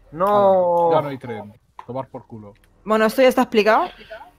No. Ya no hay tren. Tomar por culo. Bueno, esto ya está explicado.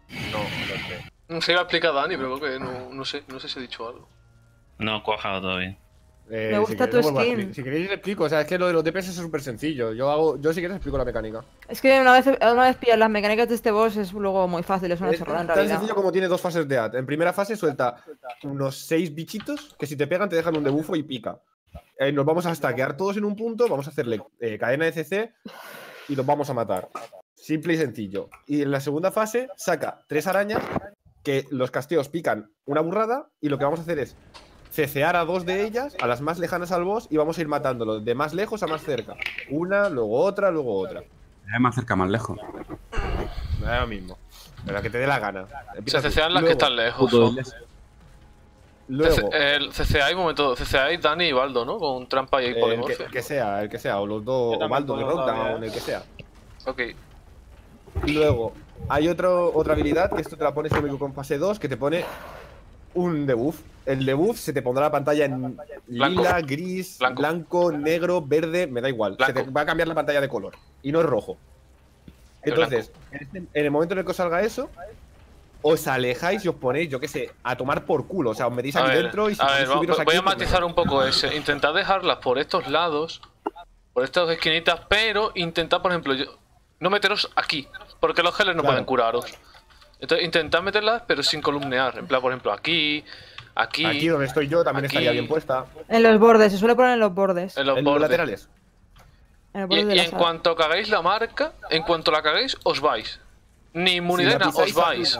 Se iba a explicar Dani, pero creo que no sé si he dicho algo. No he cuajado todavía. Me gusta tu skin. Si queréis, le explico. O sea, es que lo de los DPS es súper sencillo. Yo si quieres, explico la mecánica. Es que una vez pillas las mecánicas de este boss es luego muy fácil, es una Es chorrada en tan realidad. sencillo como tiene dos fases de AD. En primera fase suelta unos 6 bichitos que si te pegan te dejan un debuffo y pica. Nos vamos a stackear todos en un punto, vamos a hacerle cadena de CC y los vamos a matar. Simple y sencillo. Y en la segunda fase saca 3 arañas que los casteos pican una burrada y lo que vamos a hacer es cecear a 2 de ellas, a las más lejanas al boss, y vamos a ir matándolos de más lejos a más cerca. Una, luego otra, luego otra. Más cerca, más lejos. No es lo mismo. Pero la que te dé la gana. Se cecean las que están lejos. Luego, CCA y momento, CCA y Dani y Baldo, ¿no? Con trampa y polimorfia. el que sea, o los dos, o Baldo de Rockdown, el que sea. Ok. Luego, hay otra habilidad que esto te la pones con fase 2, que te pone un debuff. El debuff se te pondrá la pantalla en lila, gris, blanco, negro, verde, me da igual. Se te va a cambiar la pantalla de color. Y no es rojo. Entonces, en el momento en el que os salga eso, os alejáis y os ponéis, yo qué sé, a tomar por culo. O sea, os metéis aquí dentro y si subiros aquí. Voy a matizar un poco ese. Intentad dejarlas por estos lados, por estas esquinitas, pero intentad, por ejemplo, no meteros aquí, porque los geles no pueden curaros. Entonces, intentad meterlas, pero sin columnear. En plan, por ejemplo, aquí. Aquí donde estoy yo también estaría bien puesta. En los bordes, se suele poner en los bordes. En los bordes laterales. Y en cuanto caguéis la marca, en cuanto la caguéis, os vais. Ni inmunidad, os vais.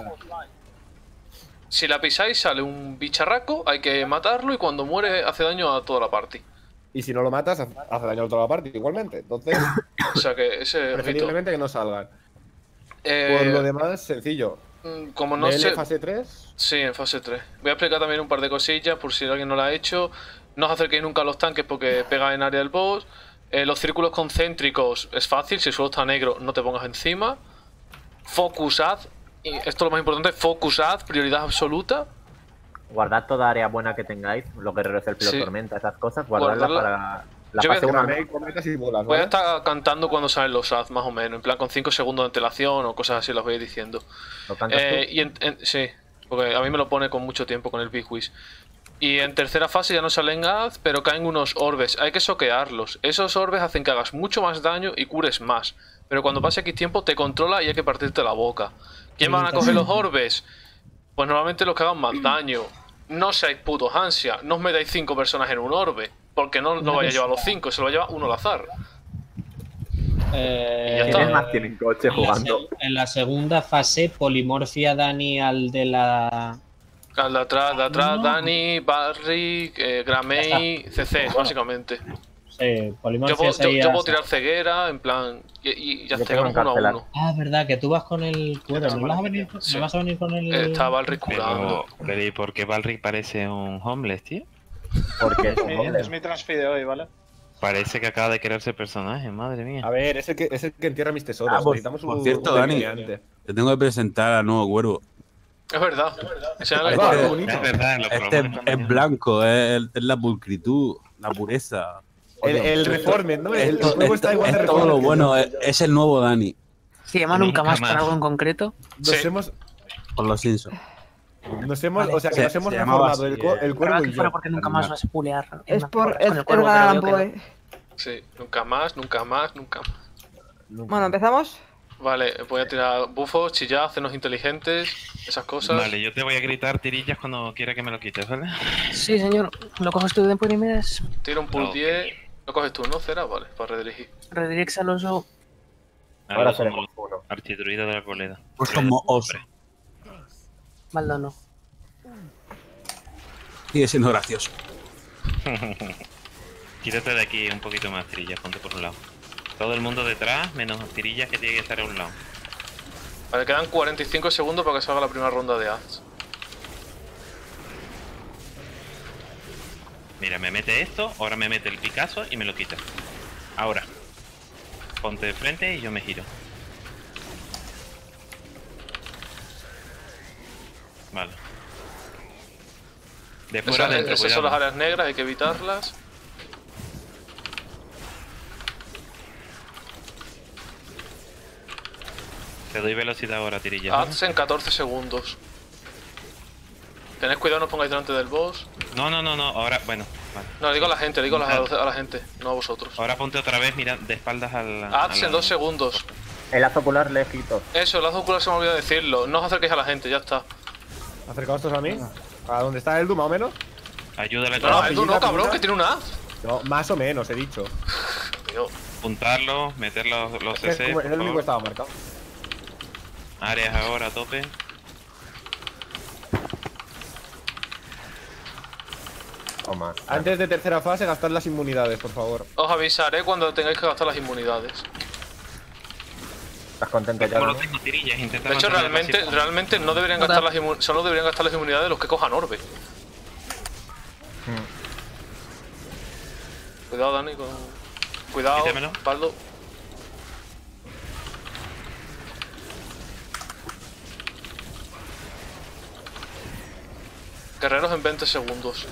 Si la pisáis, sale un bicharraco, hay que matarlo y cuando muere hace daño a toda la party. Y si no lo matas, hace daño a toda la party igualmente. Entonces, o sea que ese preferiblemente que no salgan. Por lo demás, sencillo. Como no sé. ¿En fase 3? Sí, en fase 3. Voy a explicar también un par de cosillas por si alguien no lo ha hecho. No os acerquéis nunca a los tanques porque pega en área del boss. Los círculos concéntricos es fácil, si el suelo está negro no te pongas encima. Focusad, y esto es lo más importante, focusad, prioridad absoluta. Guardad toda área buena que tengáis, los guerreros del Pilo Tormenta, esas cosas, guardadlas para la fase 1. Voy a estar cantando cuando salen los AZ, más o menos, en plan con 5 segundos de antelación o cosas así, los voy diciendo. ¿Lo cantas tú? Sí, porque a mí me lo pone con mucho tiempo con el Big Wish. Y en tercera fase ya no salen AZ, pero caen unos orbes. Hay que soquearlos. Esos orbes hacen que hagas mucho más daño y cures más. Pero cuando pase X tiempo te controla y hay que partirte la boca. ¿Quién van a coger los orbes? Pues normalmente los que hagan más daño. No seáis putos ansia. No os metáis 5 personas en un orbe. Porque no lo vaya a llevar los 5, se lo va a llevar uno al azar. ¿Quiénes más tienen coche jugando? En la segunda fase, polimorfia Dani al de la... Al de atrás, Dani, Barry, Gramey, CC, básicamente. Sí, polimorfia yo puedo tirar ceguera, en plan, y ya cegamos uno a uno. Ah, verdad, que tú vas con el cuero, ¿no vas a venir, ¿no vas a venir con el...? Está Balric curando. Pero ¿y por qué Balric parece un homeless, tío? Porque es mi transfi de hoy, ¿vale? Parece que acaba de crearse el personaje, madre mía. A ver, es el que entierra mis tesoros. Necesitamos por cierto, Dani, te tengo que presentar al nuevo cuervo. Es verdad. Es verdad, este es blanco, es la pulcritud, la pureza. El reformen, ¿no? El juego está igual de es todo lo bueno, es el nuevo Dani. ¿Se llama nunca más por algo en concreto? Nos hemos... Por los Simpsons. Nos hemos reformado el cuervo y yo. Porque nunca más vas a pulear. Es por el Galampoe. Sí, nunca más. Bueno, ¿empezamos? Vale, voy a tirar bufos, chillar, cenos inteligentes, esas cosas. Vale, yo te voy a gritar tirillas cuando quiera que me lo quites, ¿vale? Sí, señor. ¿Lo coges tú de primeras? Tira un pull 10. Lo coges tú, ¿no, Cera? Vale, para redirigir. Redirix al oso. Ahora seremos uno. Archidruida de la coleda. Pues como oso. Maldano. Sigue siendo gracioso. Quítate de aquí un poquito más, tirillas, ponte por un lado. Todo el mundo detrás, menos tirillas que tiene que estar a un lado. Vale, quedan 45 segundos para que salga la primera ronda de ads. Mira, me mete esto, ahora me mete el Picasso y me lo quita. Ahora. Ponte de frente y yo me giro. Vale. De fuera adentro, esas son las áreas negras, hay que evitarlas. Te doy velocidad ahora, tirilla. ¿Vale? Ads en 14 segundos. Tened cuidado, no os pongáis delante del boss. No, ahora, bueno. Vale. No, digo a la gente, a la gente, no a vosotros. Ahora ponte otra vez, mira, de espaldas al... Ads en 2 segundos. El lazo ocular lejito. Eso, el lazo ocular se me olvidó decirlo. No os acerquéis a la gente, ya está. Acercaos todos a mí. ¿A dónde está Eldu, más o menos? Ayúdale. No, Eldu no, cabrón, que tiene un Ads. No, más o menos, he dicho. Tío. Apuntarlo, meter los CC. Es el único que estaba marcado. Áreas ahora a tope. Toma. Antes de tercera fase, gastad las inmunidades, por favor. Os avisaré cuando tengáis que gastar las inmunidades. ¿Estás contento ya? Como ¿no? lo tengo, tirillas, intenta De hecho, mantenerlo realmente no deberían gastar las inmunidades. Solo deberían gastar las inmunidades los que cojan orbe. Cuidado, Dani, con... Cuidado, Quítamelo. Baldo. Guerreros en 20 segundos.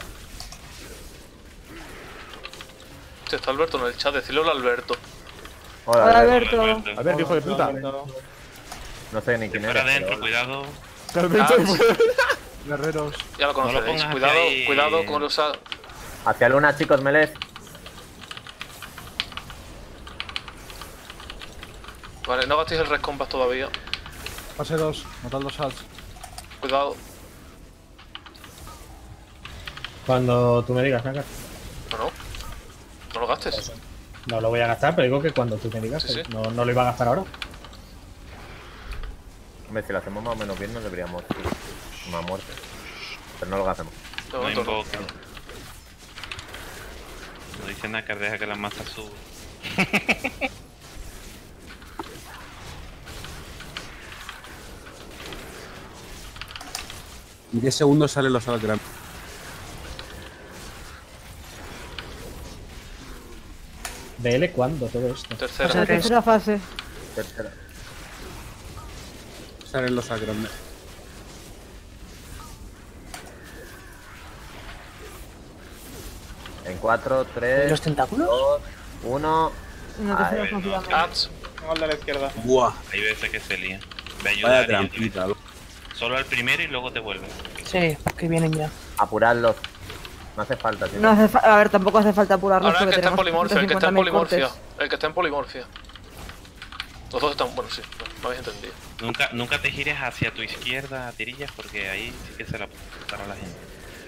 Hostia, está Alberto en el chat, decirle hola Alberto. Hola, Alberto. A ver, hijo de puta. No sé ni quién Fuera eres. adentro, pero- cuidado. Alberto, Guerreros. Ya lo No lo conoceréis. pongas Cuidado, hacia ahí. cuidado con los... Hacia luna, chicos, meles. Vale, no gastéis el res compas todavía. Fase 2. Matad los ads. Cuidado. Cuando tú me digas, Naka. No, no lo gastes. No lo voy a gastar, pero digo que cuando tú me digas, Sí, sí. No, no lo iba a gastar ahora. Hombre, si lo hacemos más o menos bien, no deberíamos ir una muerte. Pero no lo hacemos. De No momento no. invoca. No dice nada que deja que la masa suba. 10 segundos salen los alas grandes. ¿DL cuándo todo esto? Tercera. La tercera fase. Tercera. Salen los alas grandes. En 4, 3, ¿Los tentáculos? 2, 1. Una tercera confiamos. Ads. Tengo el de la izquierda. Buah, Hay veces que se lía. Me vaya ayuda. trampita. Solo al primero y luego te vuelve. Sí, que vienen ya. Apuradlos. No hace falta, tío. No hace a ver, tampoco hace falta apurarlos Ahora el porque que está en tenemos polimorfia, el que está en 150.000 polimorfia. cortes. El que está en polimorfia. Los dos están... Bueno, sí, no habéis entendido. Nunca te gires hacia tu izquierda, tirillas, porque ahí sí que se la para la gente.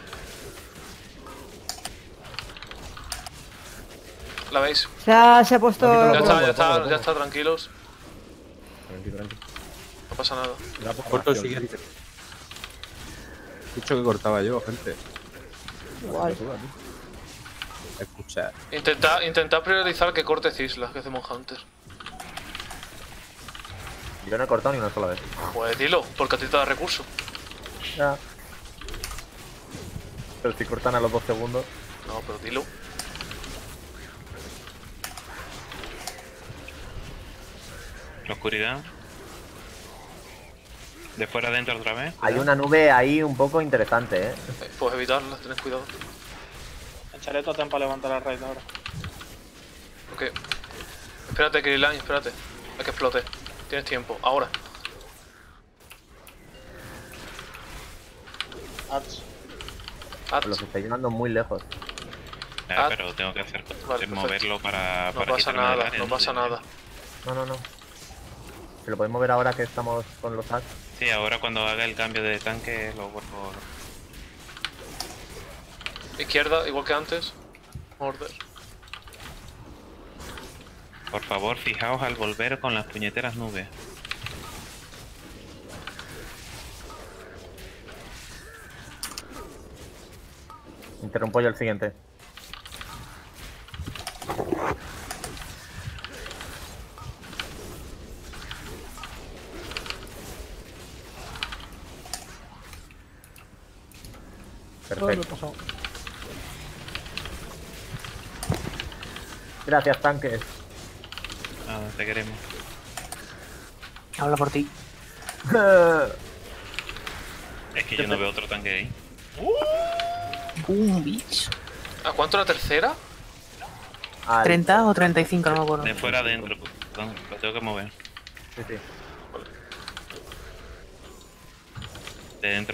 ¿La veis? Se ha puesto... No, Ya no, está, no, ya está, no, ya está, tranquilos. Tranqui, tranqui. No pasa nada. Era por Corto el acción. siguiente. He dicho que cortaba yo, gente. Igual. Escuchad. Intentad priorizar que corte Cisla, que hace Monhunter. Yo no he cortado ni una sola vez. Pues dilo, porque a ti te da recurso. Ya. Pero si cortan a los 2 segundos. No, pero dilo. La oscuridad. De fuera adentro otra vez. Hay una nube ahí un poco interesante, Puedes evitarla, tened cuidado. Echaré totem para levantar el raid ahora. Ok. Espérate, Kirilan, espérate. Hay que explote. Tienes tiempo, ahora. Ads. Ads. Los estoy llevando muy lejos. Pero tengo que hacer cosas. Vale, moverlo para. No para pasa quitarme del nada, área, no pasa nada. No. Se lo podemos ver ahora que estamos con los hacks. Sí, ahora cuando haga el cambio de tanque lo vuelvo. Izquierda, igual que antes. Order. Por favor, fijaos al volver con las puñeteras nubes. Interrumpo yo el siguiente. Perfecto. Gracias, tanques. Ah, te queremos. Habla por ti. Es que yo no veo otro tanque ahí. Bitch. ¿A cuánto la tercera? 30 o 35, no me acuerdo. De fuera adentro, perdón, lo tengo que mover. Sí. De dentro.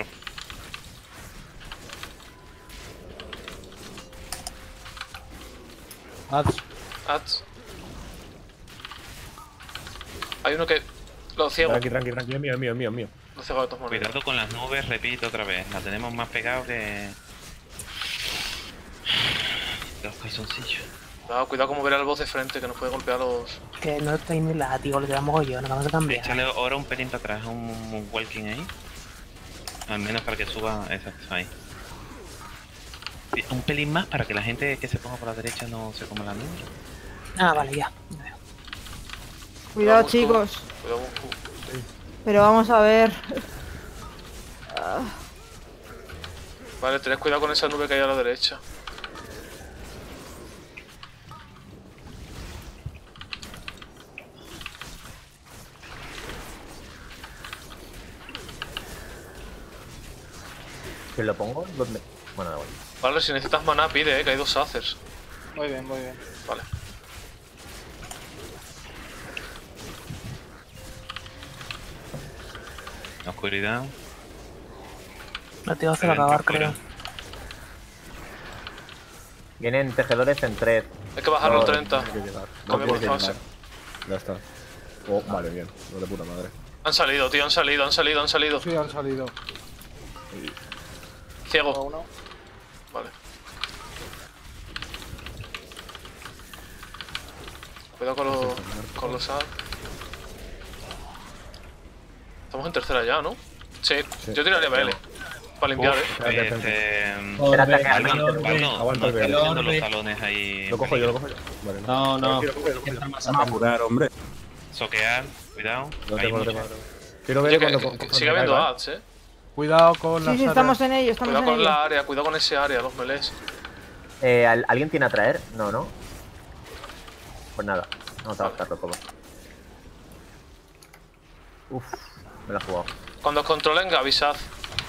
Ads. Hay uno que... Lo ciego. Tranqui, es mío. Lo ciego de todas maneras. Cuidado con las nubes, repito otra vez. La tenemos más pegado que... Los calzoncillos. Cuidado como ver al boss de frente, que nos puede golpear los... Que no estoy ni látigo, le damos yo, no vamos a cambiar. Échale ahora un pelín para atrás, un walking ahí. Al menos para que suba, exacto, ahí. Sí, un pelín más para que la gente que se ponga por la derecha no se coma la nube. Ah, vale, ya. Cuidado, chicos. Cuidado, Muscu. Pero vamos a ver. Vale, tened cuidado con esa nube que hay a la derecha. ¿Que lo pongo? ¿Dónde? Bueno, da igual. Vale, si necesitas maná, pide, que hay 2 Athers. Muy bien. Vale. Oscuridad. No te vas a acabar, creo. Vienen tejedores en 3. Hay que bajarlo No, 30. tiene que llegar. Cambiamos tiene de que fase. llegar. Ya está. Oh, vale, bien. No de puta madre. Han salido, tío, han salido. Sí, han salido. Ciego. Uno. Vale. Cuidado con los A. Estamos en tercera ya, ¿no? Sí. Yo tiraría BL. Para limpiar, Espérate, Aguanta el BL. Haciendo los talones ahí. Lo cojo yo. Vale, No. Lo cojo Vamos a apurar, hombre. Soquear, cuidado. Lo Hay tengo. mucho. Quiero Oye, ver que cuando sigue habiendo ads, Cuidado con las Sí, áreas. estamos en ello, estamos Cuidado en con ello. la área, cuidado con ese área, los melees. ¿Alguien tiene a traer? No. Pues nada, vamos a gastarlo todo. Uf, me lo he jugado. Cuando os controlen, avisad.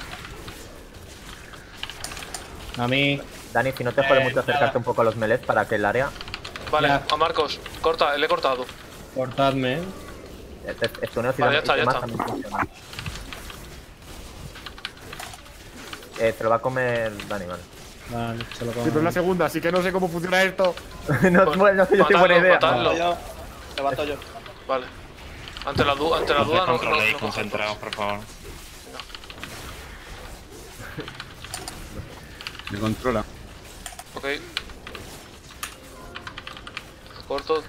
A mí. Dani, si no te jode mucho acercarte un poco a los melees para que el área... Vale, Ya. a Marcos, corta, le he cortado. Cortadme. Estuneo y Vale, ya está, ya demás está. también funciona. Se lo va a comer Dani, vale. Vale, se lo Sí, pero es la segunda, así que no sé cómo funciona esto. no sé yo si buena idea. Matadlo. Levanto yo. Vale. Ante la duda no Controléis, no concentrados, por favor. Me controla. Ok. Corto.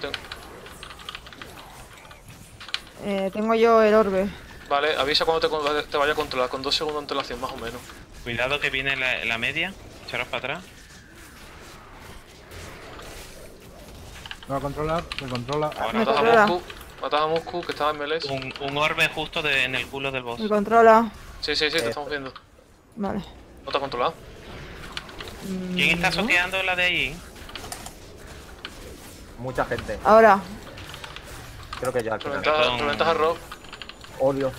Tengo yo el orbe. Vale, avisa cuando te vaya a controlar, con 2 segundos de antelación más o menos. Cuidado que viene la media. Echaros para atrás. Me va a controlar, me controla. Ahora Me Matas a controla. Muscu. Matas a Muscu, que estaba en melee. un orbe justo en el culo del boss. Me controla. Sí, te estamos viendo. Vale. ¿No te ha controlado? ¿Quién está soqueando la de ahí? Mucha gente. Ahora. Creo que ya al final. Reventas a Rob. Odio.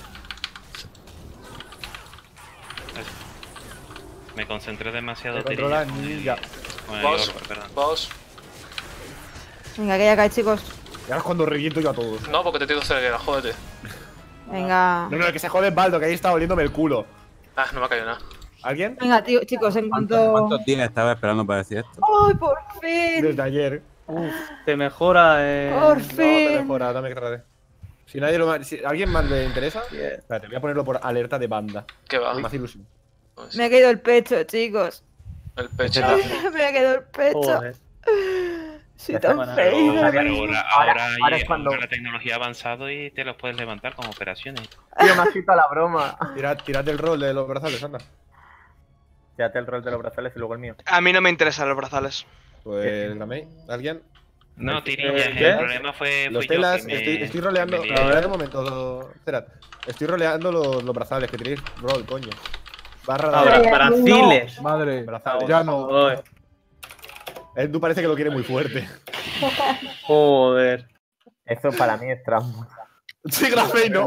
Me concentré demasiado. Me controla tirilla Ninja. con el Boss, orbe, perdón. boss. Venga, que ya cae, chicos. Y ahora es cuando reviento yo a todos. No, porque te tiro ceguera, jódete. Venga. No, el que se jode es Baldo, que ahí está oliéndome el culo. Ah, no me ha caído nada. ¿Alguien? Venga, tío, chicos, en cuanto. ¿Cuántos días estaba esperando para decir esto? ¡Ay, por fin! Desde ayer. Te mejora, ¡Por No, te fin! mejora, dame que trate. Si alguien más le interesa, espérate, voy a ponerlo por alerta de banda. ¿Qué va? Me hace ilusión. Me ha caído el pecho, chicos. El pecho. Me ha caído el pecho. Joder. Soy tan Pero fea. ahora es cuando- la tecnología ha avanzado y te los puedes levantar con operaciones. Tío, me has quitado la broma. Tirad el rol de los brazales, anda. Tírate el rol de los brazales y luego el mío. A mí no me interesan los brazales. Pues, Ramey, ¿alguien? No, tirilla, ¿Qué? el problema fue Los fui yo telas, que me- estoy roleando. que me lié. Esperad un momento, esperad. Estoy roleando los brazales, que tiréis rol, coño. Barra Ahora, de braciles. Madre, brazales. ya no. Joder. Tú parece que lo quiere muy fuerte. Joder. Eso para mí es trampa. Sí, Grafey, no.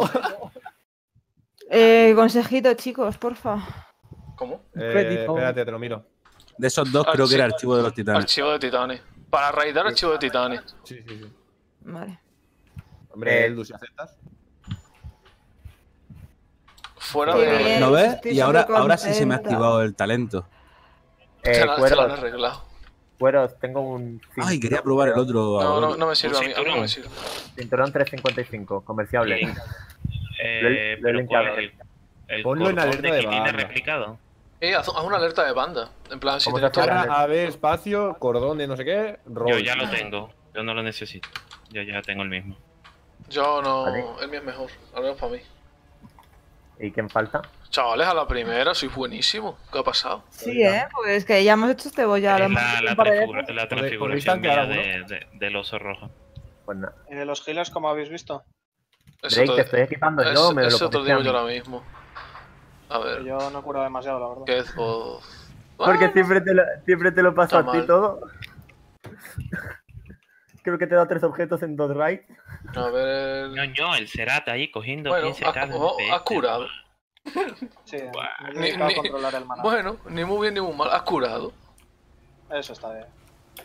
Consejito, chicos, porfa. ¿Cómo? Espérate, te lo miro. De esos dos creo que era Archivo de los Titanes. Archivo de Titanes. Para raidar archivo de Titanes. Sí. Vale. Hombre, Eldu, si aceptas. Fuera Qué de... bien. ¿No ves? estoy Y ahora supercontenta. sí se me ha activado el talento. Te lo han Cueros, arreglado. Cueros, tengo un... Ay, quería probar el otro. No me sirve a mí no me sirve. Cinturón 355, comerciable. Lo he Pero limpiado. ¿cuál es el Ponlo en cordón alerta de de quitina banda. replicado? Haz una alerta de banda. En plan, si ¿Cómo te se hace? Ahora, a ver, espacio, cordón de no sé qué, roll. Yo ya lo tengo. Yo no lo necesito. Yo ya tengo el mismo. Yo no... Vale. El mío es mejor. Al menos para mí. ¿Y quién falta? Chavales, a la primera, sois buenísimo. ¿Qué ha pasado? Sí, pues es que ya hemos hecho este boss ya. lo Es hemos la hecho un par de veces. ¿Podéis transfiguración tanquear mía del oso rojo. Pues nada. Los healers, como habéis visto. Eso Drake, te estoy equipando yo, me lo Eso te lo comiste a digo yo mí. ahora mismo. A ver, Yo no he curado demasiado, la verdad. ¿qué es voz? Porque siempre te lo paso Está a ti mal. todo. Creo que te he dado 3 objetos en 2 raids. A ver... No, el Cerata ahí cogiendo Bueno, 15k de has DPS. curado. Sí, me he Ni- dedicado a ni- controlar el maná. Bueno, ni muy bien ni muy mal. Has curado. Eso está bien.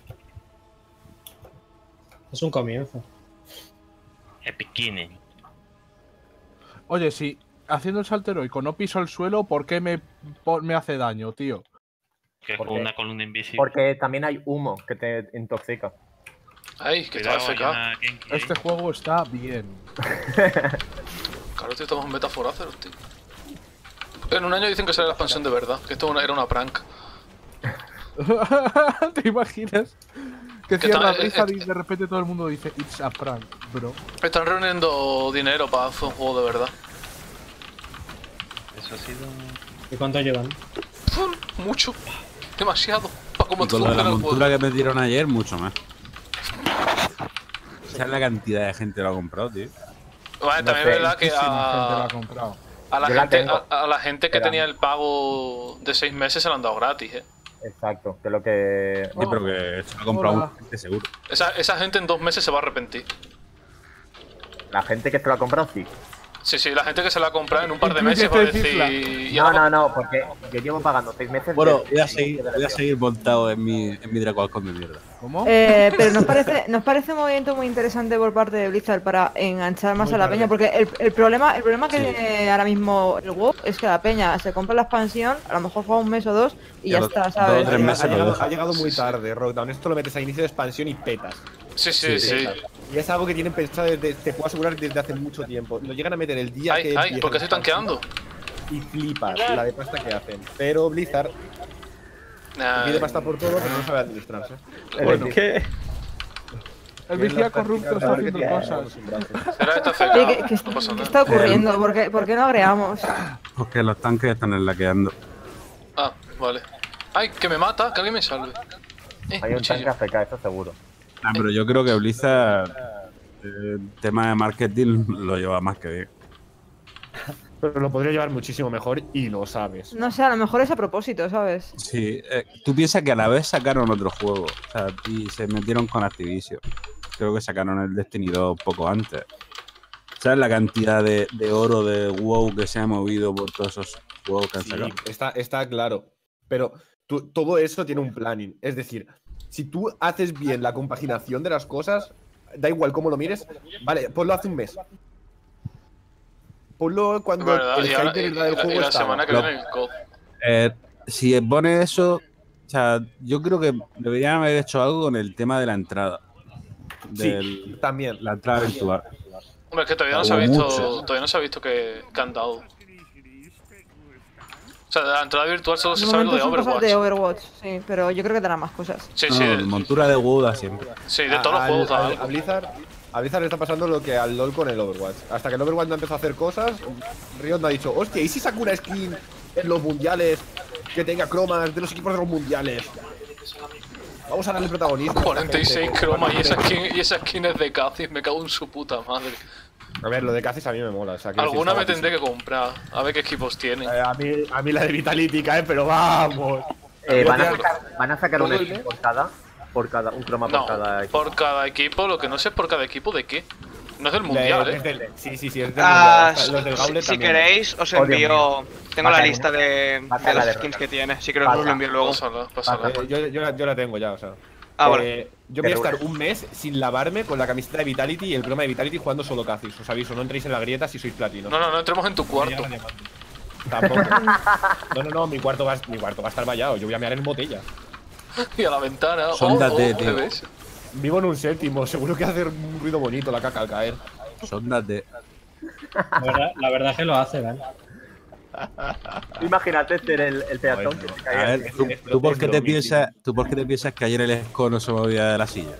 Es un comienzo. Epiquine. Oye, si haciendo el salto heroico no piso el suelo, ¿por qué me hace daño, tío? Que es ¿Por con qué? una columna invisible. Porque también hay humo que te intoxica. Ay, que está Cuidado, hay FK. una Genki ahí. Este juego está bien. Claro, tío, estamos en metaforáceros, tío. En un año dicen que será la expansión de verdad. Que esto era una prank. ¿Te imaginas? Que Que cierra está- Blizzard y de repente todo el mundo dice It's a prank, bro. Están reuniendo dinero para hacer un juego de verdad. Eso ha sido... ¿Y cuánto llevan? Mucho. Demasiado. Para cómo Y con lo de la funciona el juego. montura que me dieron ayer, mucho más. ¿Sabes la cantidad de gente que lo ha comprado, tío? Vale, No también sé, es verdad que Muchísima gente lo ha comprado. a la Yo la gente, tengo. a la gente que Espera. tenía el pago de 6 meses se lo han dado gratis, Exacto, que es lo que... Sí, pero que se lo ha comprado Hola. mucha gente, seguro. Esa gente en 2 meses se va a arrepentir. La gente que se lo ha comprado, sí. Sí, la gente que se la ha comprado en un par de Incluye meses va a este decir... cifra. y No, ahora- no, porque yo llevo pagando 6 meses. Bueno, de- voy a seguir montado en mi Draco de mierda. ¿Cómo? Pero nos parece un movimiento muy interesante por parte de Blizzard para enganchar más Muy a la tarde. peña, porque el problema que tiene ahora mismo el WoW es que la peña se compra la expansión, a lo mejor juega un mes o dos y ya Ya está, dos ¿sabes? o tres meses Ha lo llegado, deja. ha llegado muy tarde, Rockdown. Esto lo metes a inicio de expansión y petas. Sí. Y es algo que tienen pensado desde, te puedo asegurar, desde hace mucho tiempo. Lo llegan a meter el día que. Ay, empieza ¿por qué la estoy tanqueando? expansión Y flipas la de pasta que hacen. Pero Blizzard Nah, pide pasta por todo, pero no sabe administrarse. Bueno, ¿Qué? el vigía corrupto está haciendo cosas. será esta Oye, FK, ¿qué no pasa qué nada. está ocurriendo? ¿Por qué no agregamos? Porque los tanques están enlaqueando. Ah, vale. Ay, que me mata, que alguien me salve. Hay un cuchillo. tanque AFK, eso seguro. Ah, pero yo creo que Blizzard, el tema de marketing, lo lleva más que bien. Pero lo podría llevar muchísimo mejor y lo sabes. No sé, a lo mejor es a propósito, ¿sabes? Sí, tú piensas que a la vez sacaron otro juego, o sea, y se metieron con Activision. Creo que sacaron el Destiny 2 poco antes. ¿Sabes la cantidad de oro de WoW que se ha movido por todos esos juegos que han Sí, sacado? está claro. Pero todo eso tiene un planning. Es decir, si tú haces bien la compaginación de las cosas, da igual cómo lo mires, vale, ponlo hace un mes. Ponlo cuando ¿Verdad? el Y hype ahora- de verdad del y juego la estaba. semana que Lo- viene el COD. Si pones eso, o sea, yo creo que deberían haber hecho algo con el tema de la entrada. Sí, también. La entrada virtual. Hombre, es que todavía no se ha Como visto, mucho. todavía no se ha visto que han dado. O sea, de la entrada virtual solo De se sabe lo momento de son cosas Overwatch. de Overwatch, sí, pero yo creo que darán más cosas. Sí, No, sí, montura de WoW da siempre. sí, de todos los juegos da algo. A Blizzard le está pasando lo que al LoL con el Overwatch. Hasta que el Overwatch no empezó a hacer cosas, Riot no ha dicho, hostia, ¿y si saco una skin en los mundiales que tenga cromas de los equipos de los mundiales? Vamos a darle protagonismo. 46 cromas y esa skin es de Kha'Zix, me cago en su puta madre. A ver, lo de Kha'Zix a mí me mola. O sea, quiero decir, Alguna me está tendré que comprar, a ver qué equipos tienen. a mí la de Vitality cae, pero vamos. Van a sacar un ¿Todo el skin mes? por cada, un croma No, por cada equipo. por cada equipo, lo que no sé es por cada equipo de qué. No es del mundial, Es del- sí, es del Ah, mundial. Los del Gauntlet si también. queréis, os Oh, Dios envío. mío. Tengo Va a la caer, lista de va a caer la las de skins Roca. que tiene. Si queréis, os lo envío luego. Pásala. Yo la tengo ya, o sea. Ah, vale. Yo voy a estar un mes sin lavarme con la camiseta de Vitality y el croma de Vitality jugando solo Kha'Zix. Os aviso, no entréis en la grieta si sois platino. No entremos en tu cuarto. Tampoco. No, mi cuarto va a estar vallado. Yo voy a mear en botella. Y a la ventana. Sóndate, tío. ¿ves? Vivo en un séptimo, seguro que hace un ruido bonito la caca al caer. Sóndate. La verdad es que lo hace, ¿vale? Imagínate ser el peatón que se A cae. ver, ¿tú por qué te piensas que ayer el esco no se movía de la silla?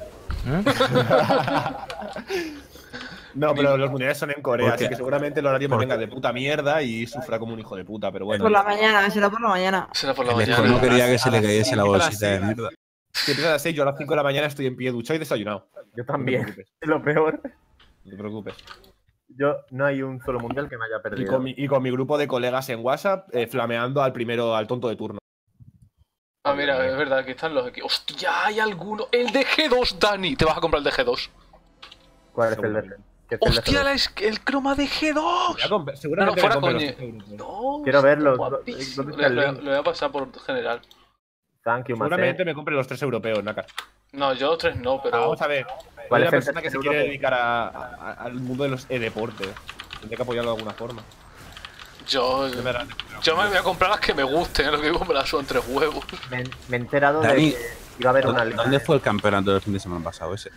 No, pero los mundiales son en Corea, ¿Por qué? así que seguramente el horario me ¿Por venga de puta mierda y sufra como un hijo de puta, pero bueno. Por la mañana, será por la mañana. Será por la El esco mañana. no quería que se le cayese la a las bolsita de 6. mierda. Si empieza a las 6, yo a las 5 de la mañana estoy en pie duchado y desayunado. Yo No también. te preocupes. Es lo peor. No te preocupes. Yo no hay un solo mundial que me haya perdido. Y con mi grupo de colegas en WhatsApp flameando al tonto de turno. Ah, mira, es verdad, aquí están los equipos. ¡Hostia, hay alguno! ¡El de G2, Dani! Te vas a comprar el de G2. ¿Cuál es el de ¡Hostia, el croma de G2! Seguramente fuera me compre coña. los euros. No, Quiero verlo. guapísimo. ¿Dónde está el link? Lo voy a pasar por general. Thank you, Seguramente Macet. me compre los 3 europeos, Naka. No, yo 3 no, pero. Vamos a ver. ¿Cuál Hay es una el persona que se tercer quiere europeo? dedicar al mundo de los e-deportes. Tendría que apoyarlo de alguna forma. Yo me voy a comprar las que me gusten, lo que comprar son 3 huevos. Me he enterado Dani, de que iba a haber una liga. ¿Dónde fue el campeonato del fin de semana pasado ese?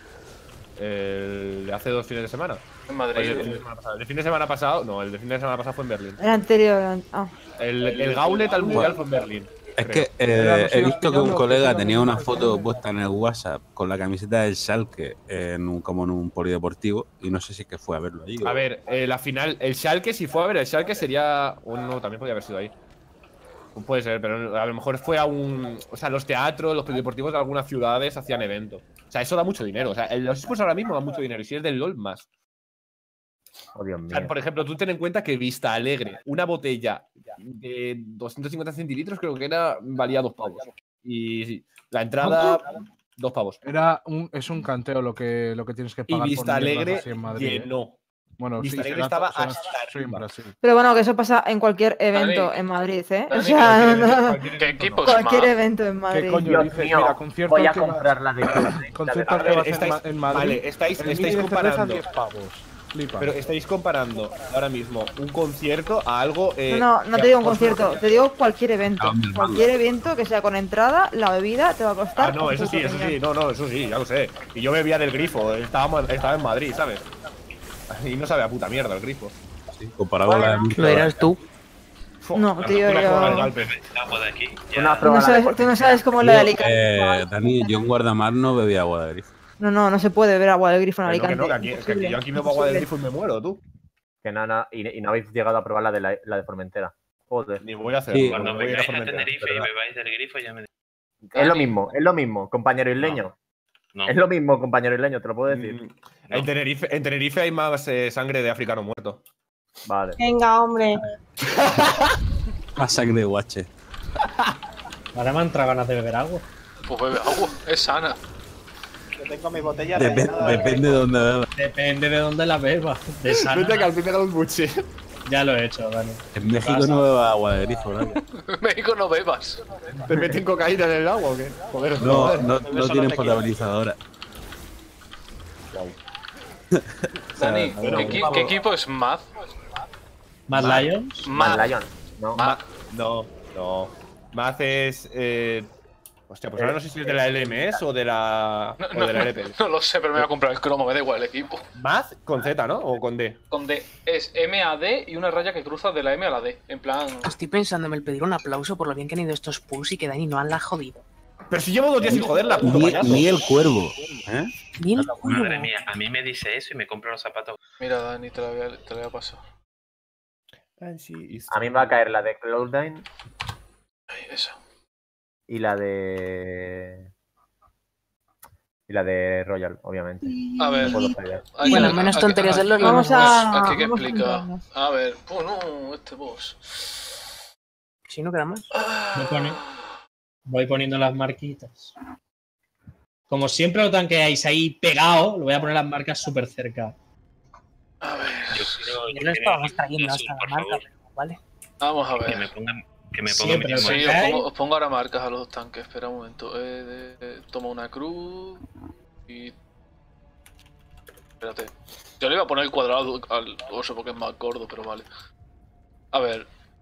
El de hace 2 fines de semana. En Madrid. El de fin de semana pasado. No, el de fin de semana pasado fue en Berlín. El anterior. El Gauntlet al mundial fue en Berlín. Es que he visto que un colega tenía una foto puesta en el WhatsApp con la camiseta del Schalke como en un polideportivo y no sé si es que fue a verlo allí. A ver, la final, el Schalke, si fue a ver, el Schalke sería. No, también podría haber sido ahí. Puede ser, pero a lo mejor fue a un. O sea, los teatros, los polideportivos de algunas ciudades hacían eventos. O sea, eso da mucho dinero. O sea, los esports ahora mismo dan mucho dinero. Y si es del LOL, más. Oh, Dios O mío. sea, por ejemplo, tú ten en cuenta que Vista Alegre, una botella de 250 centilitros, creo que era, valía 2 pavos. Y la entrada, 2 pavos. Es un canteo lo que tienes que pagar. Y Vista por mierdas Alegre así en Madrid, llenó. Bueno, Vista sí, Alegre será- estaba será hasta siempre arriba. así. Pero bueno, que eso pasa en cualquier evento Dani, en Madrid, ¿eh? O Dani, sea, ¿Qué equipos cualquier más? evento en ¿Qué Madrid. coño Dios dices? mío, Mira, conciertos voy a que vas- comprar la de conciertos A que ver, vas estáis- en Madrid. vale, estáis el mini de cerveza comparando. 10 pavos. Flipa. Pero estáis comparando ahora mismo un concierto a algo. No te digo un concierto, te digo cualquier evento. Ah, mi Cualquier evento que sea con entrada, la bebida te va a costar. Ah, no, un eso sí, puto eso riñón. sí. No, eso sí, ya lo sé. Y yo bebía del grifo, estaba en Madrid, ¿sabes? Y no sabe a puta mierda el grifo. Sí, comparado a la Lo eras tú. No, tío, Una yo- cola al Galpe. Agua de aquí. Una Tú prueba no sabes, tú no sabes cómo es lo de Alicante. Dani, yo en Guardamar no bebía agua de grifo. No se puede beber agua del grifo en Que no, Alicante. que aquí yo aquí bebo agua del grifo y me muero, tú. Que nada, y no habéis llegado a probar la de Formentera. Joder. Ni voy a hacerlo. Sí. no Cuando voy a ir a vengáis a Formentera. Tenerife y ¿verdad? bebáis del grifo ya me... Es lo mismo, compañero isleño. No. Es lo mismo, compañero isleño, te lo puedo decir. No. En Tenerife hay más sangre de africano muerto. Vale. Venga, hombre. A sangre de guache. Ahora me han entrado ganas de beber agua. Pues bebe agua, es sana. Yo tengo mi botella rellenada de Depende de dónde bebas. Depende de dónde la bebas. De sana. Vete que al fin me un buche. Ya lo he hecho, Dani. En México no bebas agua de grifo, ¿verdad? En México no bebas. ¿Te meten cocaína en el agua o qué? Joder, No, madre. no Eso tienen no te quiero. potabilizadora. Dani, bueno, ¿qué equipo es Mad? ¿Más Lions? Mad Mad. Lion. No. No. Math es. Hostia, pues ahora no sé si es de la LMS o de la. No, o de la LPL. no lo sé, pero me voy a comprar el cromo, me da igual el equipo. Math con Z, ¿no? O con D. Con D. Es MAD y una raya que cruza de la M a la D. En plan. Estoy pensando en el pedir un aplauso por lo bien que han ido estos pulls y que Dani no han la jodido. Pero si llevo 2 días sin joderla, puto payaso. Ni el cuervo. ¿Eh? Bien, Madre mía, a mí me dice eso y me compro los zapatos. Mira, Dani, te la voy a pasar. A mí me va a caer la de Cloud9 Ahí, esa. y la de. Y la de Royal, obviamente. A ver. No puedo fallar. Aquí- Bueno, al menos aquí- tonterías del LoL. Vamos a. Aquí hay que vamos a explicar. centrarnos. A ver. Pues no, este boss. Si no queda más. Voy poniendo las marquitas. Como siempre lo tanqueáis ahí pegado, lo voy a poner las marcas súper cerca. A ver. Yo lo estábamos trayendo hasta la marca, pero vale. Vamos a Que ver. me pongan Siempre, mi Sí, ¿ok? os pongo ahora marcas a los tanques. Espera un momento. Toma una cruz. Y. Espérate. Yo le iba a poner el cuadrado al oso porque es más gordo, pero vale. A ver.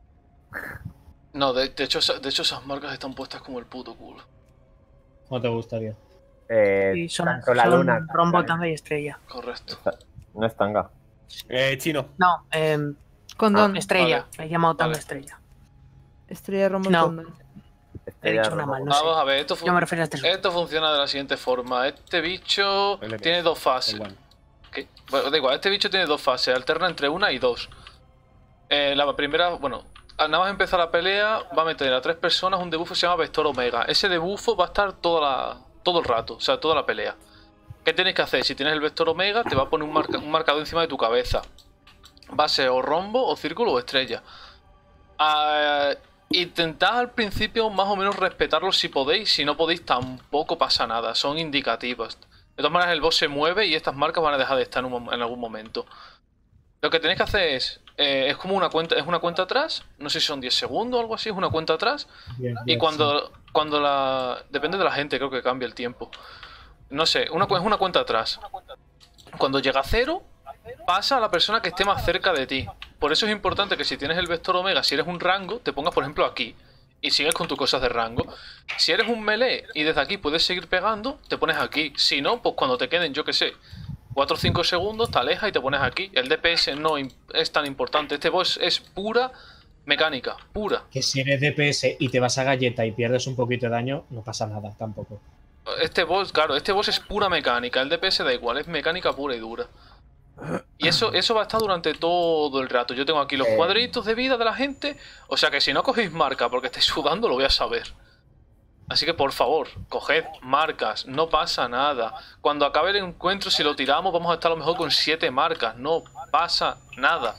No, de hecho esas marcas están puestas como el puto culo. ¿Cómo te gustaría? Sí, son tanto la luna. rombo, tanga y estrella. Correcto. No es tanga. Chino. No, Condón. estrella. Vale. Me he llamado tanga Vale. estrella. Estrella rombo No. condón. He dicho una mal, no sé. Vamos a ver, Yo me refiero a este. esto funciona de la siguiente forma. Este bicho tiene dos fases. ¿Qué? Bueno, da igual, este bicho tiene dos fases, alterna entre 1 y 2. La primera, bueno, nada más empezar la pelea, va a meter a 3 personas un debuffo que se llama Vector Omega. Ese debuffo va a estar todo el rato, o sea, toda la pelea. ¿Qué tienes que hacer? Si tienes el Vector Omega, te va a poner un marcador encima de tu cabeza. Va a ser o rombo, o círculo, o estrella. Intentad al principio más o menos respetarlos si podéis. Si no podéis, tampoco pasa nada. Son indicativas. De todas maneras, el boss se mueve y estas marcas van a dejar de estar en algún momento. Lo que tenéis que hacer es como una cuenta atrás. No sé si son 10 segundos o algo así. Es una cuenta atrás. Y cuando depende de la gente, creo que cambia el tiempo. No sé, es una cuenta atrás. Cuando llega a 0, pasa a la persona que esté más cerca de ti. Por eso es importante que si tienes el Vector Omega, si eres un rango, te pongas por ejemplo aquí. Y sigues con tus cosas de rango. Si eres un melee y desde aquí puedes seguir pegando, te pones aquí. Si no, pues cuando te queden, yo que sé, 4 o 5 segundos, te alejas y te pones aquí. El DPS no es tan importante. Este boss es pura mecánica, pura. Que si eres DPS y te vas a galleta y pierdes un poquito de daño, no pasa nada tampoco. Este boss, claro, este boss es pura mecánica. El DPS da igual, es mecánica pura y dura. Y eso va a estar durante todo el rato. Yo tengo aquí los cuadritos de vida de la gente. O sea que si no cogéis marca porque estáis sudando, lo voy a saber. Así que por favor, coged marcas, no pasa nada. Cuando acabe el encuentro, si lo tiramos, vamos a estar a lo mejor con 7 marcas. No pasa nada.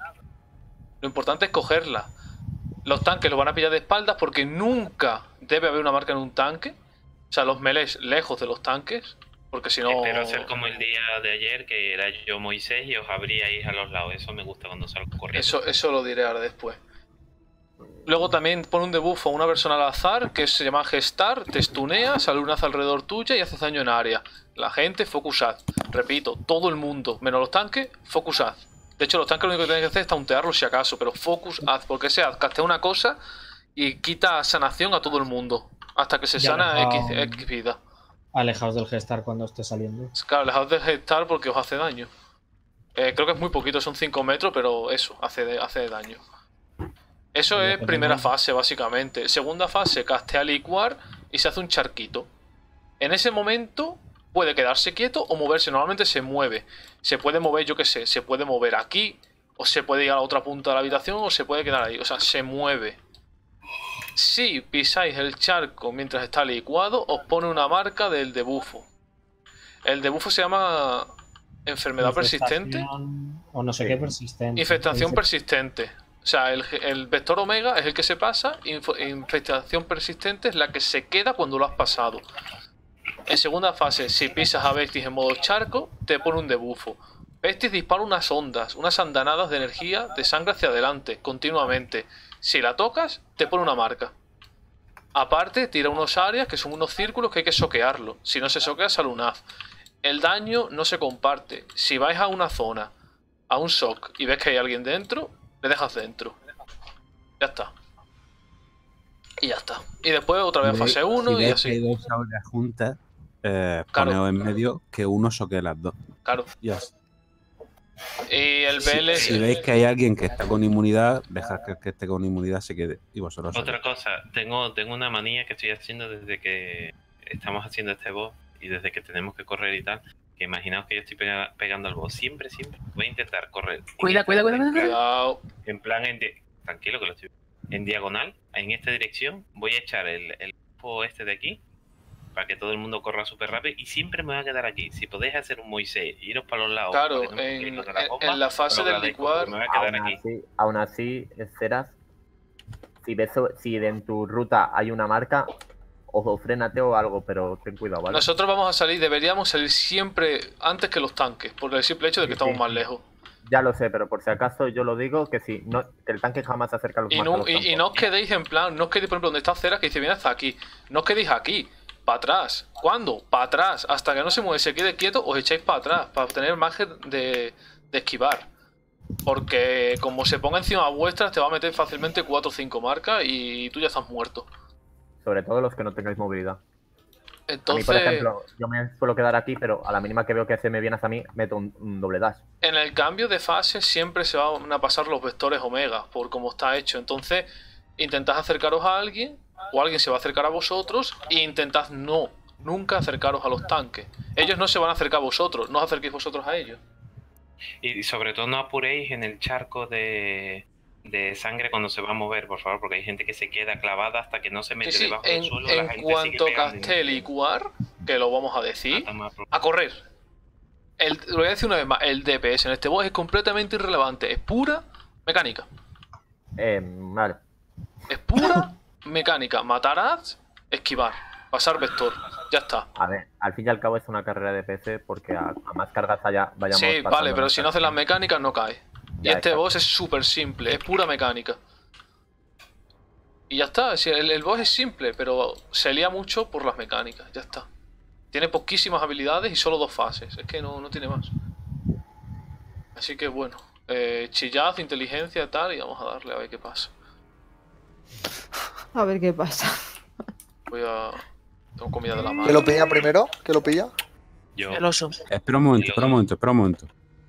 Lo importante es cogerla. Los tanques lo van a pillar de espaldas porque nunca debe haber una marca en un tanque. O sea, los melees lejos de los tanques. Porque si no... Espero hacer como el día de ayer, que era yo Moisés y os abríais a los lados. Eso me gusta cuando salgo corriendo. Eso lo diré ahora después. Luego también pone un debuff a una persona al azar que se llama Gestar, te stunea, sale un haz alrededor tuya y haces daño en área. La gente, focusad. Repito, todo el mundo, menos los tanques, focusad. De hecho, los tanques lo único que tenéis que hacer es tauntearlos si acaso, pero focus haz, porque ese haz castea una cosa y quita sanación a todo el mundo. Hasta que se sana X vida. Alejaos del gestar cuando esté saliendo. Claro, alejaos del gestar porque os hace daño. Creo que es muy poquito, son 5 metros, pero eso, hace daño. Eso es primera fase, básicamente. Segunda fase, castea licuar y se hace un charquito. En ese momento puede quedarse quieto o moverse. Normalmente se mueve. Se puede mover, yo qué sé, se puede mover aquí, o se puede ir a la otra punta de la habitación, o se puede quedar ahí. O sea, se mueve. Si pisáis el charco mientras está licuado, os pone una marca del debufo. El debufo se llama enfermedad persistente. O no sé qué persistente. Infestación persistente. O sea, el Vector Omega es el que se pasa, infestación persistente es la que se queda cuando lo has pasado. En segunda fase, si pisas a Vestis en modo charco, te pone un debufo. Vestis dispara unas ondas, unas andanadas de energía de sangre hacia adelante, continuamente. Si la tocas, te pone una marca. Aparte, tira unos áreas que son unos círculos que hay que soquearlo. Si no se soquea, sale un haz. El daño no se comparte. Si vais a una zona, a un shock, y ves que hay alguien dentro, le dejas dentro. Ya está. Y ya está. Y después otra vez a fase 1 y así. Si hay dos auras juntas, poneos en medio que uno soquee las dos. Claro. Ya está. Y el BL... Si veis que hay alguien que está con inmunidad, dejad que el que esté con inmunidad se quede. Y vosotros. Otra cosa, tengo una manía que estoy haciendo desde que estamos haciendo este boss y desde que tenemos que correr y tal. Que imaginaos que yo estoy pegando al boss. Siempre voy a intentar correr. Cuidado. En plan, tranquilo que lo estoy. En diagonal, en esta dirección, voy a echar el bufo este de aquí. Para que todo el mundo corra súper rápido. Y siempre me voy a quedar aquí. Si podéis hacer un Moisés y iros para los lados. Claro, no en la fase del licuar. Me voy a quedar aquí. Aún así, Ceras, si en tu ruta hay una marca, o frénate o algo, pero ten cuidado, ¿vale? Nosotros vamos a salir, deberíamos salir siempre antes que los tanques, por el simple hecho de que estamos más lejos. Ya lo sé, pero por si acaso yo lo digo, que sí, que el tanque jamás se acerca a los marcos. Y no os quedéis en plan, no os quedéis por ejemplo donde está Ceras, que dice viene hasta aquí. No os quedéis aquí, para atrás. ¿Cuándo? Para atrás. Hasta que no se mueve, se quede quieto, os echáis para atrás, para obtener margen de esquivar. Porque como se ponga encima vuestras, te va a meter fácilmente 4 o 5 marcas y tú ya estás muerto. Sobre todo los que no tengáis movilidad. Entonces, A mí, por ejemplo, yo me suelo quedar aquí, pero a la mínima que veo que se me viene hacia mí, meto un doble dash. en el cambio de fase siempre se van a pasar los vectores omega, por cómo está hecho. Entonces, intentad acercaros a alguien, o alguien se va a acercar a vosotros, e intentad nunca acercaros a los tanques. Ellos no se van a acercar a vosotros, no os acerquéis vosotros a ellos. Y sobre todo no apuréis en el charco de sangre cuando se va a mover, por favor, porque hay gente que se queda clavada hasta que no se mete Sí, debajo del suelo. La en gente cuanto sigue pegando y no casté se- licuar, que lo vamos a decir, Toma, por- a correr. Lo voy a decir una vez más, el DPS en este boss es completamente irrelevante, es pura mecánica. Vale. Es pura mecánica, matar ads, esquivar, pasar vector, ya está. A ver, al fin y al cabo es una carrera de PC porque a más cargas vayamos Sí, pasando vale, pero las si no haces las mecánicas no cae. Y Ya, este exacto. boss es súper simple, es pura mecánica. Y ya está, si el boss es simple, pero se lía mucho por las mecánicas, ya está. Tiene poquísimas habilidades y solo 2 fases, es que no tiene más. Así que bueno, chillad, inteligencia y tal, y vamos a darle a ver qué pasa. A ver qué pasa. Voy a... Tengo comida de la mano. ¿Quién lo pilla primero? ¿Quién lo pilla? Yo. El oso. Espera un momento.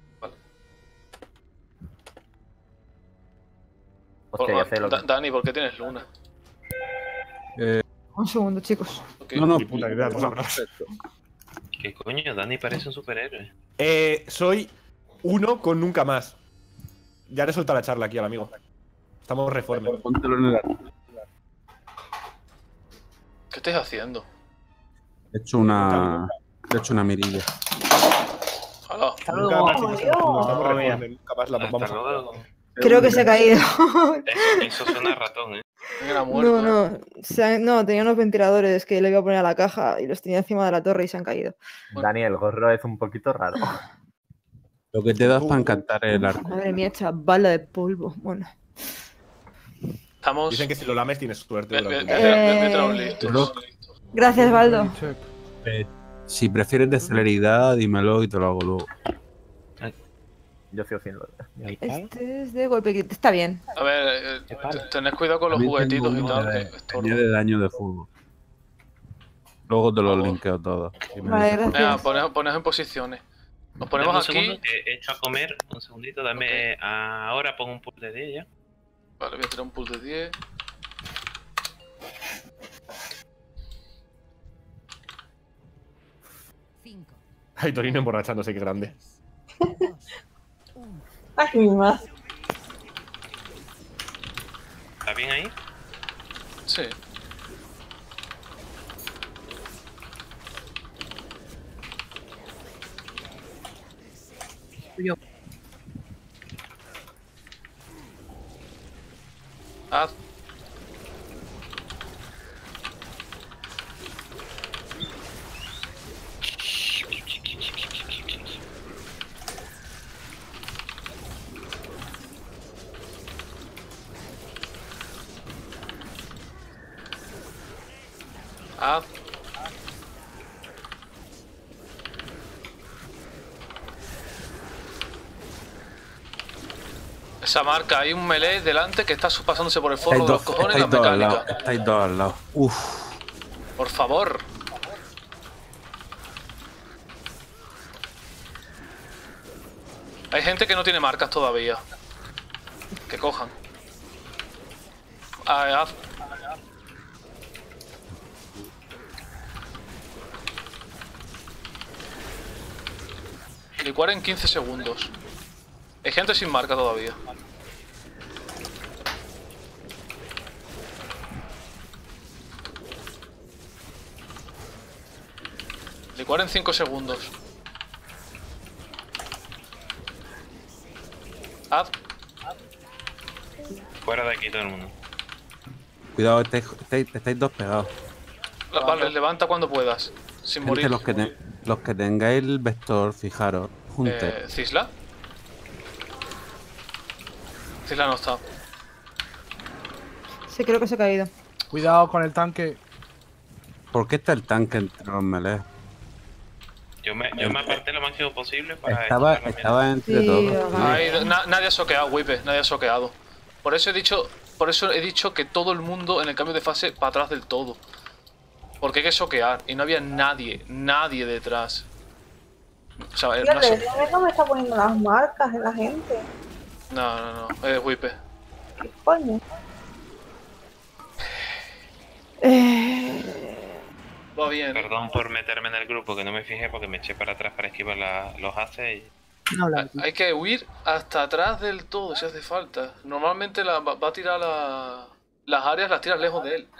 Hostia, ya sé lo que... Dani, ¿por qué tienes luna? Un segundo, chicos. Ok. No, Ni puta idea, pues habrá. ¿Qué coño? Dani parece un superhéroe. Soy uno con nunca más. Ya le he soltado la charla aquí al amigo. Estamos reforme. Póntelo en el ¿Qué estáis haciendo? He hecho una mirilla. Hola. Nunca más. Adiós. Estamos Madre mía. reforme. Nunca más la Hasta vamos a luego. Creo que se ha caído. Eso suena a ratón, ¿eh? Era muerto. No, tenía unos ventiladores que le iba a poner a la caja y los tenía encima de la torre y se han caído. Dani, el gorro es un poquito raro. Lo que te das para encantar el arco. Madre mía, hecha bala de polvo. Bueno. Estamos... Dicen que si lo lames tienes suerte. Ve- durante ve- el ve- día. ve- ve- listos. Bro. Gracias, Baldo. Si prefieres de celeridad, dímelo y te lo hago luego. Yo sigo sin lo... Este es de golpe que está bien. A ver, tened cuidado con los También juguetitos tengo y uno tal, de- que estorbo. añade daño de fútbol. Luego te los linkeo todos. Si me Vale, dices. gracias. Venga, poneos en posiciones. Nos Dame ponemos un aquí. segundo, que he hecho a comer. Un segundito, dame. Ahora pongo un pool de 10 ya. Vale, voy a tirar un pool de 10. Ay, Torino emborrachándose, qué grande. Ay, mi madre. ¿Está bien ahí? Sí. Yo. Haz. Haz. Esa marca, hay un melee delante que está pasándose por el forro de los cojones y la Estáis dos al lado. mecánica. Estáis dos al lado. Uf. Por favor. Hay gente que no tiene marcas todavía. Que cojan. Haz. Licuar en 15 segundos. Hay gente sin marca todavía. Licuar en 5 segundos. Haz. Fuera de aquí todo el mundo. Cuidado, estáis dos pegados. Vale, levanta cuando puedas. Sin Gente, morir. los que tengáis el vector, fijaros, juntos. ¿Cisla? Cisla no está. Sí, creo que se ha caído. Cuidado con el tanque. ¿Por qué está el tanque entre los melees? Yo me aparté lo máximo posible para... Estaba entre todos. Nadie ha soqueado, Wipe, nadie ha soqueado. Por eso he dicho que todo el mundo en el cambio de fase para atrás del todo. Porque hay que soquear y no había nadie detrás. O sea, no me está poniendo las marcas de la gente. No, es Wipe. ¿Qué coño? Va bien. Perdón por meterme en el grupo, que no me fijé porque me eché para atrás para esquivar los haces y... No, hay que huir hasta atrás del todo si hace falta. Normalmente va a tirar las áreas, las tiras lejos de él.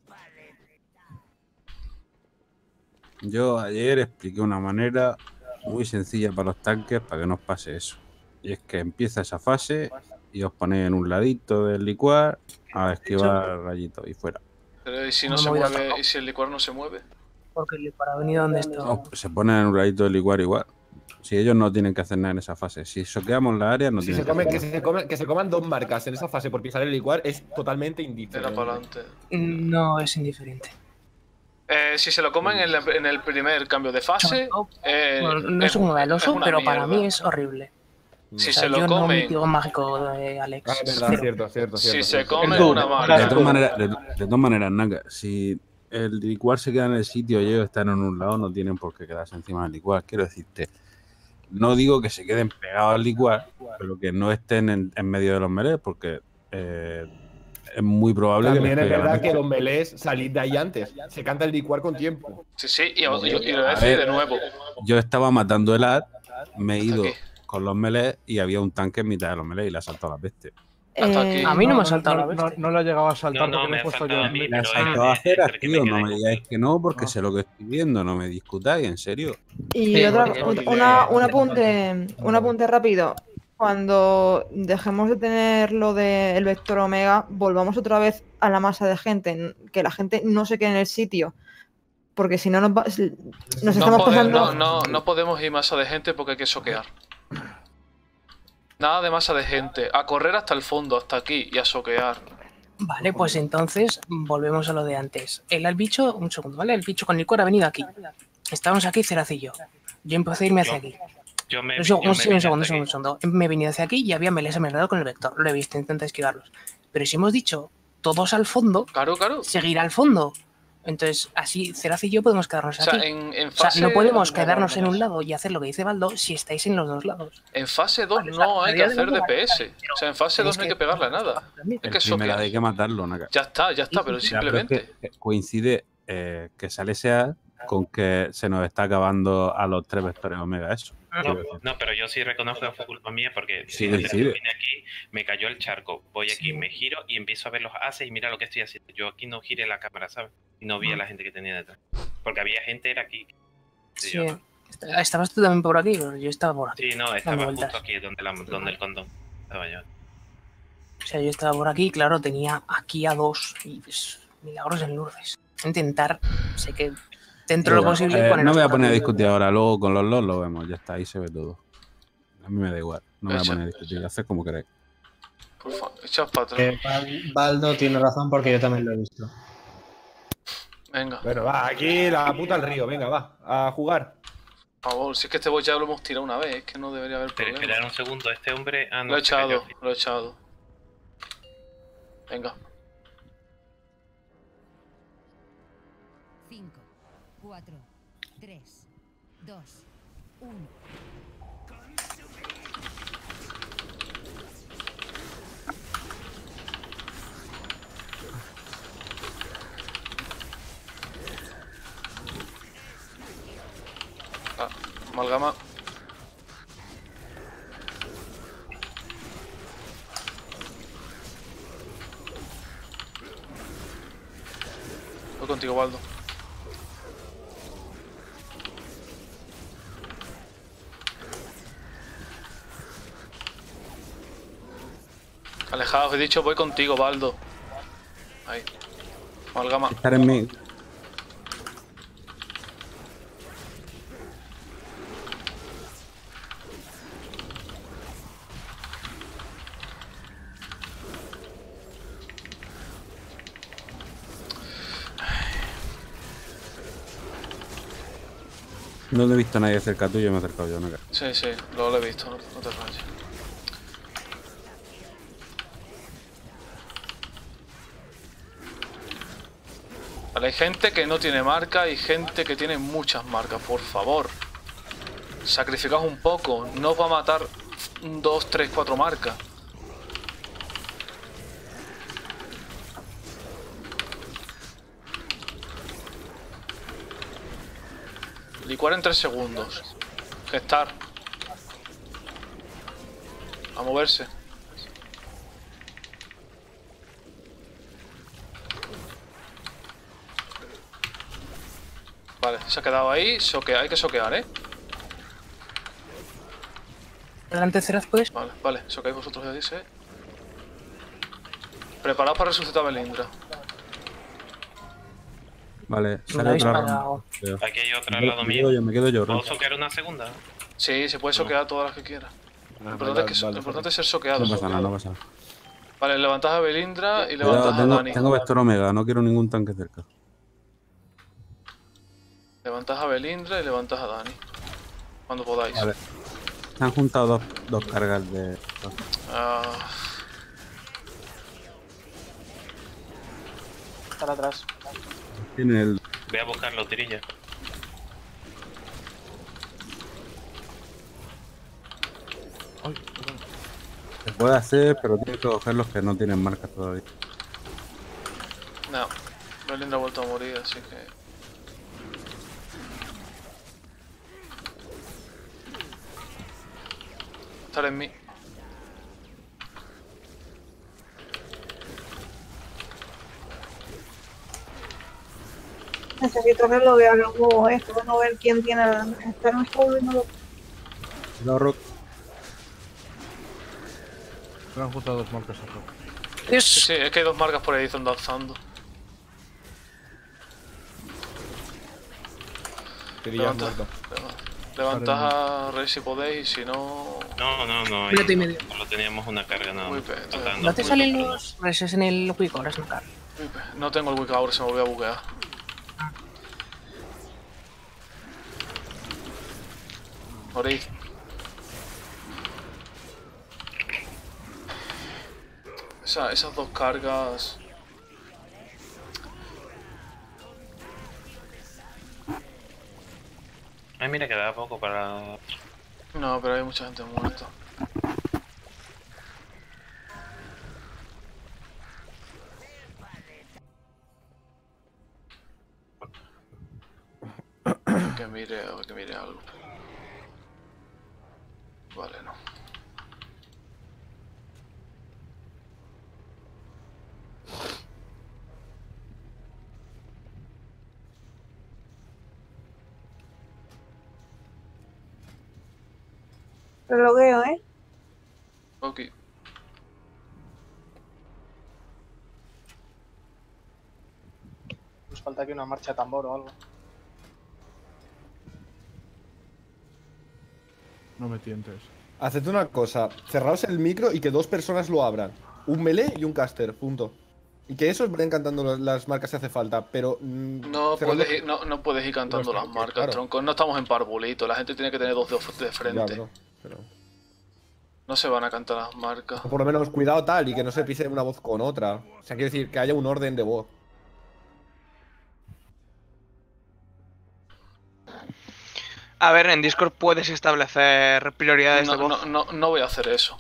Yo ayer expliqué una manera muy sencilla para los tanques para que no os pase eso. Y es que empieza esa fase y os ponéis en un ladito del licuar a esquivar rayitos y fuera. Pero ¿y si no se mueve? ¿Y si el licuar no se mueve? Porque el licuar ha venido donde está. No, se ponen en un ladito del licuar igual. Si ellos no tienen que hacer nada en esa fase. Si soqueamos la área, no tienen que hacer nada. Que se coman 2 marcas en esa fase por pisar el licuar es totalmente indiferente. Era para adelante. No es indiferente. Si se lo comen en el primer cambio de fase... no es un galoso, pero para mí es horrible. Si se lo comen... No mi tío mágico de Alex. Es verdad, cierto. Si se come una marca... De todas maneras, Naka, si el licuar se queda en el sitio y ellos están en un lado, no tienen por qué quedarse encima del licuar. Quiero decirte, no digo que se queden pegados al licuar, pero que no estén en medio de los melees, porque es muy probable también que... También es verdad que los melees salid de ahí antes. Se canta el licuar con tiempo. Sí, y lo voy a decir de nuevo. Yo estaba matando el ad, me he ido con los melees y había un tanque en mitad de los melees y le ha saltado la bestia. A mí no me ha saltado la bestia. No le ha llegado a saltar porque me he puesto yo. Le ha saltado a hacer tío, no me digáis que no, porque sé lo que estoy viendo, no me discutáis, en serio. Y un apunte rápido. Cuando dejemos de tener lo del vector omega, volvamos otra vez a la masa de gente, que la gente no se quede en el sitio. Porque si no nos estamos pasando... No podemos ir masa de gente porque hay que soquear. Nada de masa de gente. A correr hasta el fondo, hasta aquí, y a soquear. Vale, pues entonces volvemos a lo de antes. El bicho, un segundo, ¿vale? El bicho con licor ha venido aquí. Estábamos aquí, Ceracillo. Yo empecé a irme hacia aquí. Un segundo. Me he venido hacia aquí y había melees enredado con el vector. Lo he visto, intenta esquivarlos. Pero si hemos dicho todos al fondo, claro. Seguir al fondo. Entonces, así Ceraz y yo podemos quedarnos aquí. En fase... no podemos quedarnos en un lado y hacer lo que dice Baldo si estáis en los dos lados. En fase 2 no hay que hacer DPS. O sea, en fase 2 no hay que pegarle a nada. Hay que soquear. Hay que matarlo, Naka. Ya está, pero simplemente... Coincide que sale ese con que se nos está acabando a los 3 vectores omega eso. No, pero yo sí reconozco que fue culpa mía porque sí, vine aquí, me cayó el charco, voy aquí, me giro y empiezo a ver los haces y mira lo que estoy haciendo. Yo aquí no giré la cámara, ¿sabes? Y no vi a la gente que tenía detrás. Porque había gente era aquí. Sí. ¿Estabas tú también por aquí? Yo estaba por aquí. Sí, no, estaba justo aquí donde el condón. Estaba yo. O sea, yo estaba por aquí, claro, tenía aquí a 2 y pues, milagros en Lourdes. Intentar, sé que dentro de lo posible... no me voy a poner a discutir ahora, luego con los LOL lo vemos, ya está, ahí se ve todo. A mí me da igual, no me voy a poner a discutir, haced como queréis. Por favor, echad para atrás. Baldo tiene razón porque yo también lo he visto. Venga. Bueno, va, aquí la puta al río, venga, va, a jugar. Por favor, si es que este boy ya lo hemos tirado una vez, es que no debería haber problema. Esperar un segundo, este hombre... Lo he echado. Venga. 5, 4, 3, 2, 1. Amalgama. Voy contigo, Baldo. Alejaos, he dicho voy contigo, Baldo. Ahí. Amalgama. Estar en mí. No he visto a nadie cerca tuyo, me he acercado yo, Naka. Sí, sí, lo he visto, no te rayes. Vale, hay gente que no tiene marca y gente que tiene muchas marcas, por favor. Sacrificaos un poco, no os va a matar 2, 3, 4 marcas. Licuar en 3 segundos. Gestar. A moverse. Vale, se ha quedado ahí. Hay que soquear, ¿eh? Adelante, Ceraz, ¿puedes? Vale, vale, soqueáis vosotros, ya dice. Preparaos para resucitar a Belindra. Vale, Me sale habéis otra parado. ronda. Aquí hay otra al lado mío. Me quedo yo, ¿Puedo Ron. soquear una segunda? Sí, se puede soquear todas las que quieras. Lo importante es ser soqueado. No pasa nada, no pasa nada. Vale, levantad a Belindra y Cuidado, levantad a Dani. tengo Vector Omega, no quiero ningún tanque cerca. Levantad a Belindra y levantad a Dani. Cuando podáis. Vale. Se han juntado dos cargas de... Ah, Estar atrás. Tienen el... Voy a buscar los tirillas. Se puede hacer, pero tienes que coger los que no tienen marcas todavía. no. Belindra ha vuelto a morir, así que... Estar en mí. Necesito que lo vean los huevos esto, para no ver quién tiene estar en el juego y no lo... No, Rock. Se han juntado dos marcas a Rock. Sí, sí, es que hay 2 marcas por ahí danzando. Levantad a Rey si podéis, y si no... No. Minuto y medio. Solo teníamos una carga nada más. Faltan ¿No te dos salen puntos. los reses en el Quick ahora, Snakar? No tengo el Wicca ahora, se me volvió a buguear. Morid. Esas 2 cargas... Ay, mira, quedaba poco para... No, pero hay mucha gente muerta. Que mire algo. Vale, no. Relogueo, ¿eh? Ok. Nos falta aquí una marcha de tambor o algo. No me tientes. Haced una cosa, cerraos el micro y que 2 personas lo abran. Un melee y un caster, punto. Y que esos vayan cantando las marcas si hace falta, pero... No puedes ir cantando las marcas, claro. tronco. No estamos en parvulito, la gente tiene que tener 2 de frente. Ya, pero... No se van a cantar las marcas. O por lo menos cuidado tal y que no se pise una voz con otra. O sea, quiero decir, que haya un orden de voz. A ver, en Discord puedes establecer prioridades de voz. No voy a hacer eso.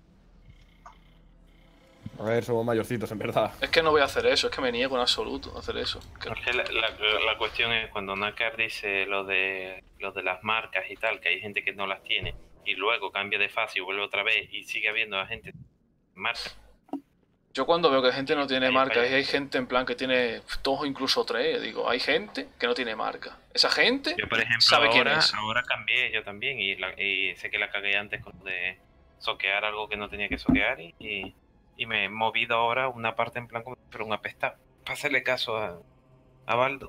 A ver, somos mayorcitos, en verdad. Es que no voy a hacer eso, es que me niego en absoluto a hacer eso. Porque la cuestión es cuando Nakar dice lo de las marcas y tal, que hay gente que no las tiene, y luego cambia de fase y vuelve otra vez y sigue habiendo a gente marcas. Yo cuando veo que gente no tiene marca y hay gente en plan que tiene 2 o incluso 3, digo, hay gente que no tiene marca. Esa gente Yo, por ejemplo, sabe quién es. ahora cambié yo también y sé que la cagué antes con lo de soquear algo que no tenía que soquear y me he movido ahora una parte en plan como pero un apestado. Para hacerle caso a Baldo.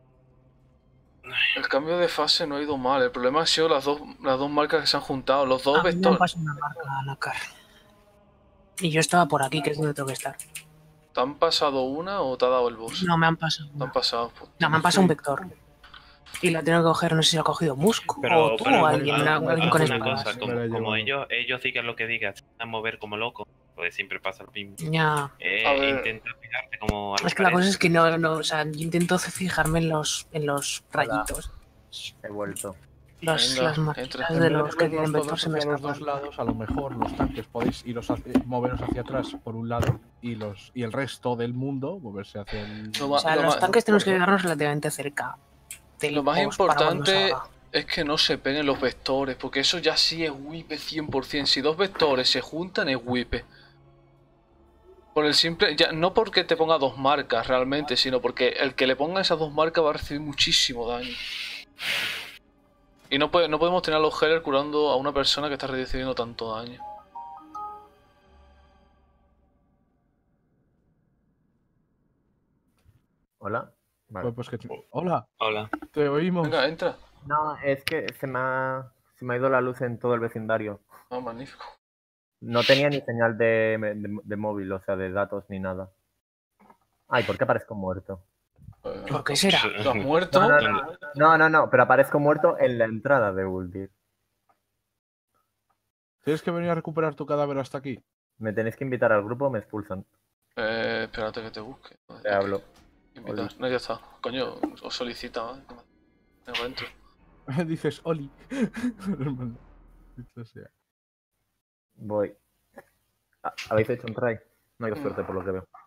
El cambio de fase no ha ido mal, el problema ha sido las dos marcas que se han juntado, los 2 A mí me han vectores. pasado una marca, Nakar. Y yo estaba por aquí, que es donde tengo que estar. ¿Te han pasado una o te ha dado el boss? No, me han pasado. Te han pasado. No, me han pasado un vector. Y la tengo que coger, no sé si lo ha cogido Musco o tú o alguien con una espadas. cosa, como ellos digan lo que digan, se van a mover como locos, pues siempre pasa lo mismo. Ya. Intenta fijarte como... Es que la cosa es que no, o sea, yo intento fijarme en los rayitos. He vuelto. Las marquitas de los que tienen vector se me a los escapan. dos lados, a lo mejor los tanques podéis moveros hacia atrás por un lado y el resto del mundo moverse hacia el... O sea, los tanques tenemos que quedarnos relativamente cerca. Lo más importante es que no se peguen los vectores, porque eso ya sí es wipe 100%. Si dos vectores se juntan es wipe. Por el simple... Ya, no porque te ponga dos marcas realmente, sino porque el que le ponga esas dos marcas va a recibir muchísimo daño. Y no podemos tener a los healers curando a una persona que está recibiendo tanto daño. Hola. Vale. Pues Hola. Hola. Te oímos. Venga, entra. No, es que se me ha ido la luz en todo el vecindario. Ah, magnífico. No tenía ni señal de móvil, o sea, de datos ni nada. Ay, ¿por qué aparezco muerto? ¿Por qué será? ¿Tú has muerto? No, pero aparezco muerto en la entrada de Uldir. ¿Tienes que venir a recuperar tu cadáver hasta aquí? Me tenéis que invitar al grupo o me expulsan. Espérate que te busque. Te hablo. Invitar. No, ya está. Coño, os solicita. Venga, dentro. Dices Oli. Voy. ¿Habéis hecho un try? No hay suerte por lo que veo.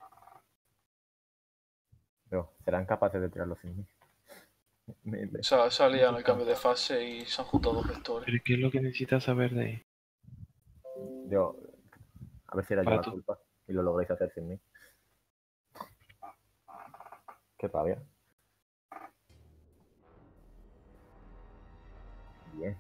Pero serán capaces de tirarlo sin mí. Se ha liado en el cambio de fase y se han juntado dos vectores. ¿Pero qué es lo que necesitas saber de ahí? Yo, a ver si era yo la culpa y lo lográis hacer sin mí. Qué pavia. Bien.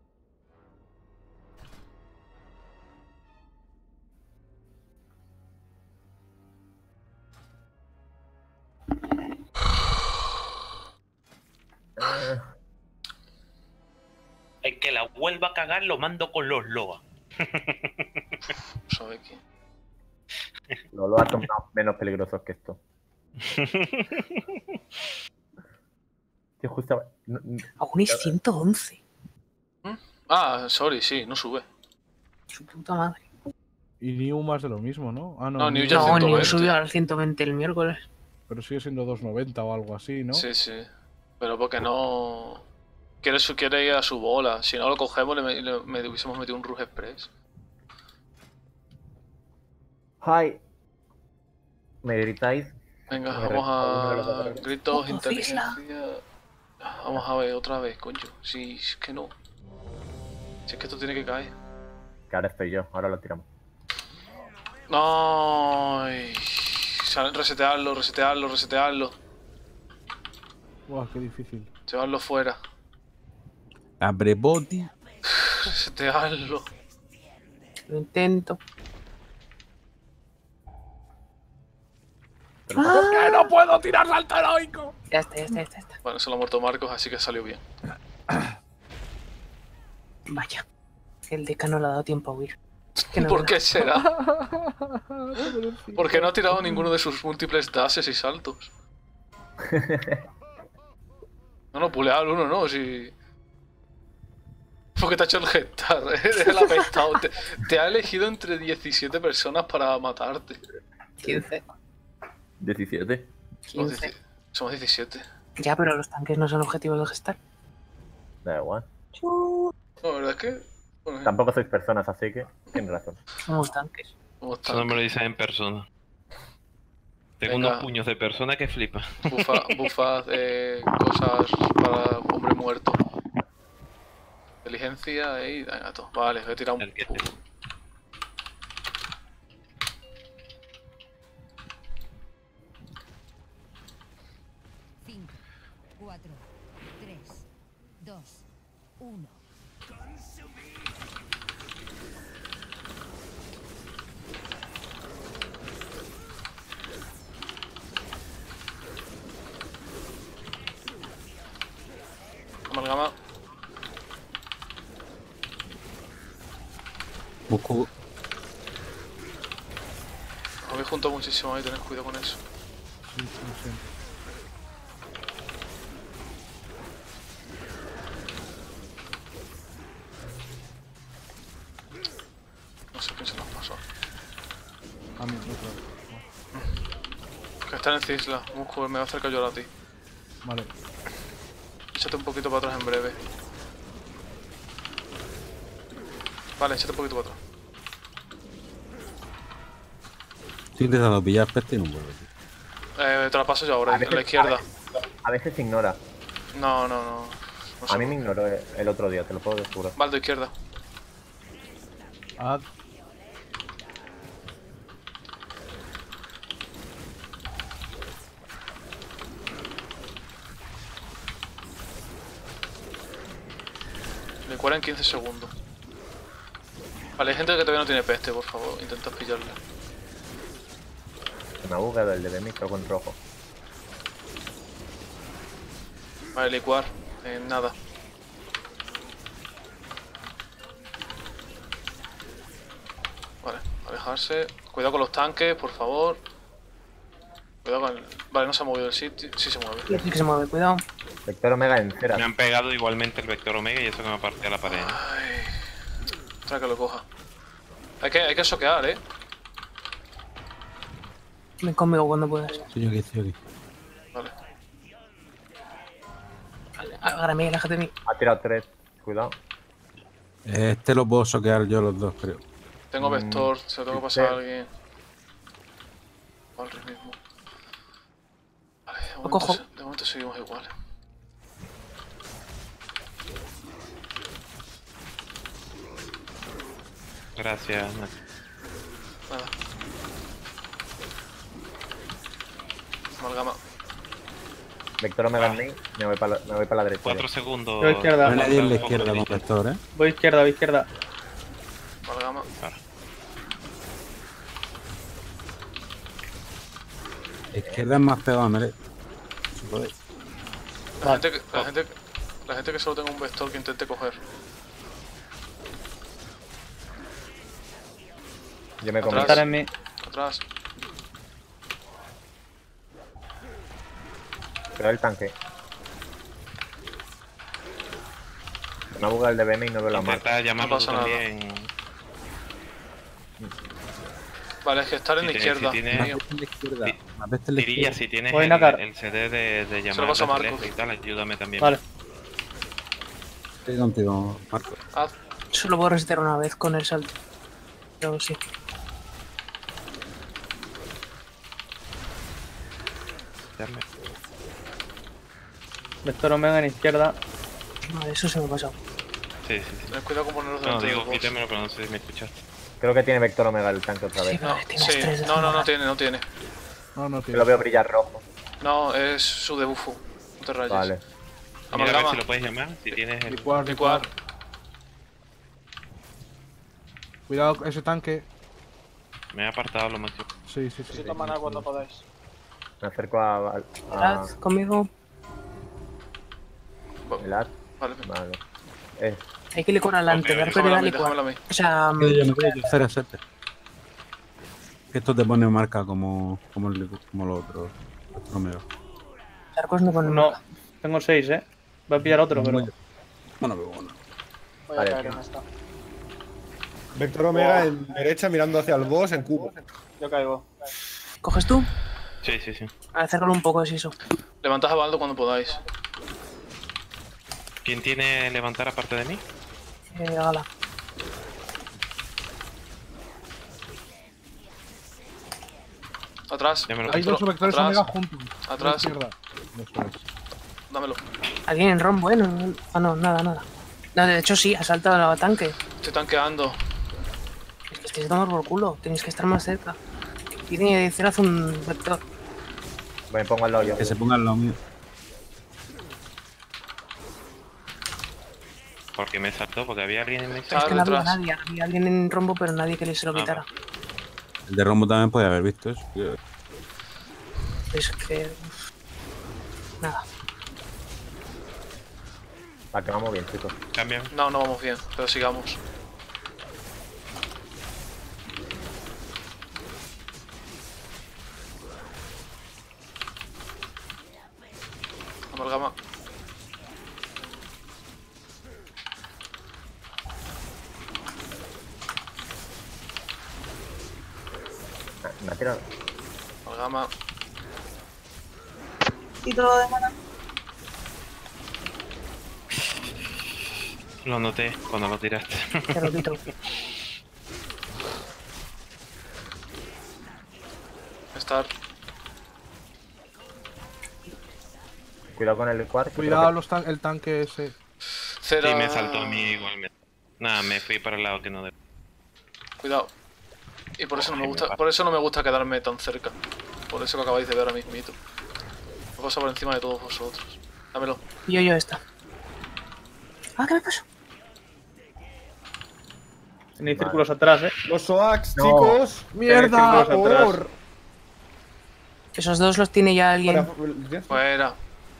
El que la vuelva a cagar lo mando con los Loa. ¿Sabe qué? Los Loa son menos peligrosos que esto. Tío, justo... Aún es 111. Ah, sorry, sí, no sube. Su puta madre. Y New más de lo mismo, ¿no? Ah, No, New ya New subió al 120 el miércoles. Pero sigue siendo 290 o algo así, ¿no? Sí, sí. Pero porque no... Quiere ir a su bola. Si no lo cogemos, le hubiésemos metido un Ruge Express. Hi. ¿Me gritáis? Venga, vamos a... Gritos, inteligencia... Vamos a ver otra vez, coño. Si es que no. Si es que esto tiene que caer. Que ahora estoy yo, ahora lo tiramos. No. Resetearlo. Buah, qué difícil. Llevarlo fuera. Abre boti. Resetearlo. Lo intento. ¿Por qué no puedo tirar salto heroico? Ya está. Bueno, se lo ha muerto Marcos, así que salió bien. Vaya. El decano le ha dado tiempo a huir. ¿Por qué será? Porque no ha tirado ninguno de sus múltiples dashes y saltos. No, pulea al uno, no, si... Porque te ha hecho el gestar, el apestado. Te ha elegido entre 17 personas para matarte. 15. 17. 15. Somos 17. Ya, pero los tanques no son objetivos de gestar. Da igual. No, la verdad es que... Bueno, tampoco sois personas, así que tienes razón. Somos tanques. Eso me lo dices en persona. Tengo unos puños de persona que flipa. Bufad cosas para hombre muerto. Inteligencia y gato. Vale, voy a tirar un... 5, 4, 3, 2, 1. Amalgama. Busco. Os habéis juntado muchísimo ahí, tened cuidado con eso. sé quién se nos pasó. A mí, otra vez. Que está en Cisla. Me va a acercar yo a ti. Vale. Échate un poquito para atrás en breve. Vale, échate un poquito para atrás. Estoy intentando pillar peste y no puedo. Te la paso yo ahora, a la izquierda. A veces ignora. No sé. A mí me ignoró el otro día, te lo puedo asegurar. Baldo, izquierda. Ah. Le cuela en 15 segundos. Vale, hay gente que todavía no tiene peste, por favor, intenta pillarle. Se me ha bugado el de micro con rojo. Vale, licuar, nada. Vale, alejarse. Cuidado con los tanques, por favor. Cuidado con el... Vale, no se ha movido el sitio. Sí se mueve. Sí que se mueve, cuidado. Vector Omega en cera. Me han pegado igualmente el Vector Omega y eso que me parte a la pared. Ay. Trae que lo coja. Hay que soquear, Ven conmigo cuando puedas. Sí, yo aquí, estoy aquí. Vale. Vale, ahora Miguel, déjate de mí. Ha tirado 3, cuidado. Este lo puedo soquear yo los dos, creo. Tengo vector, se lo tengo que pasar a alguien. Vale, mismo. Vale, Lo cojo. De momento seguimos igual. Gracias. Nada. Amalgama. Vector Omega en mí, me voy para la derecha. 4 segundos. Voy izquierda. No hay nadie en la izquierda con vector, ¿eh? Voy izquierda, voy izquierda. Amalgama. Izquierda es más pegado a Mere. Si podéis. La gente que solo tenga un vector que intente coger. Yo me Atrás. comí. Estar en mí. Atrás. Pero el tanque. Me ha bugado el de BM y no veo la marca. Intenta llamarlo No pasa nada. también. Vale, es que estar en la izquierda. Si tienes, mío. Tirilla, si tienes Voy a nacar. el CD de llamar lo paso a de Marcos. teléfono y tal, ayúdame también. Vale. Estoy contigo, Marco. Solo puedo resetear una vez con el salto. Pero sí. Vector Omega en izquierda. Vale, eso se me ha pasado. Sí. Ten cuidado con ponerlos No, delante digo, del boss. quítamelo, pero no sé si me escuchaste. Creo que tiene Vector Omega el tanque otra vez. No, sí. No tiene. No tiene. Yo lo veo brillar rojo. No, es su debufo. No te rayes. Vale. Mira a ver Amalgama. si lo puedes llamar, si tienes el... Licuar. Cuidado ese tanque. Me he apartado lo máximo. Sí. Necesito maná cuando podáis. Me acerco a Haz conmigo. el ad. Vale. Vale. Hay que licuar adelante, dar prioridad a licuar. Déjamelo a mí. O sea, Cera, sete. Que esto te pone marca como lo otro. Romeo. Arcos no pone No, tengo 6, Voy a pillar otro, pero. Bueno, pero bueno. Voy a Vale, caer tío. en esta. Vector Omega en derecha mirando hacia el boss en cubo. Yo caigo. ¿coges tú? Sí. Acércalo un poco, es eso. Levantad a Baldo cuando podáis. ¿Quién tiene levantar aparte de mí? Gala. Atrás. Ya me lo Hay dos vectores Atrás. Omega juntos. Atrás. Izquierda. Eso es. Dámelo. ¿Alguien en rom? Bueno, no, nada. No, de hecho sí, ha saltado el tanque. Estoy tanqueando. Es que estáis tomando por culo, tenéis que estar más cerca. Tiene que hacer un vector. Me pongo al lado yo. Que se ponga al lado mío. Porque me saltó, porque había alguien en mi Es que no había detrás. nadie, había alguien en rombo, pero nadie que se lo quitara. El de Rombo también podía haber visto eso. Es que. Nada. Va, que vamos bien, chicos. Cambia. No vamos bien, pero sigamos. Amalgama. Me ha tirado. Amalgama. Título de mana. Lo noté cuando lo tiraste. Te lo quito. Estar. Cuidado con el cuarto. Cuidado el tanque ese. Cera. Sí, me saltó a mí igualmente. Nada, me fui para el lado que no debo. Cuidado. Y por eso no me gusta, por eso no me gusta quedarme tan cerca. Por eso que acabáis de ver ahora mismito. Me pasa por encima de todos vosotros. Dámelo. Yo esta. Ah, ¿qué me pasó? Tenéis círculos atrás, Los SOAX, chicos. ¡Mierda! Por... Esos dos los tiene ya alguien. Fuera.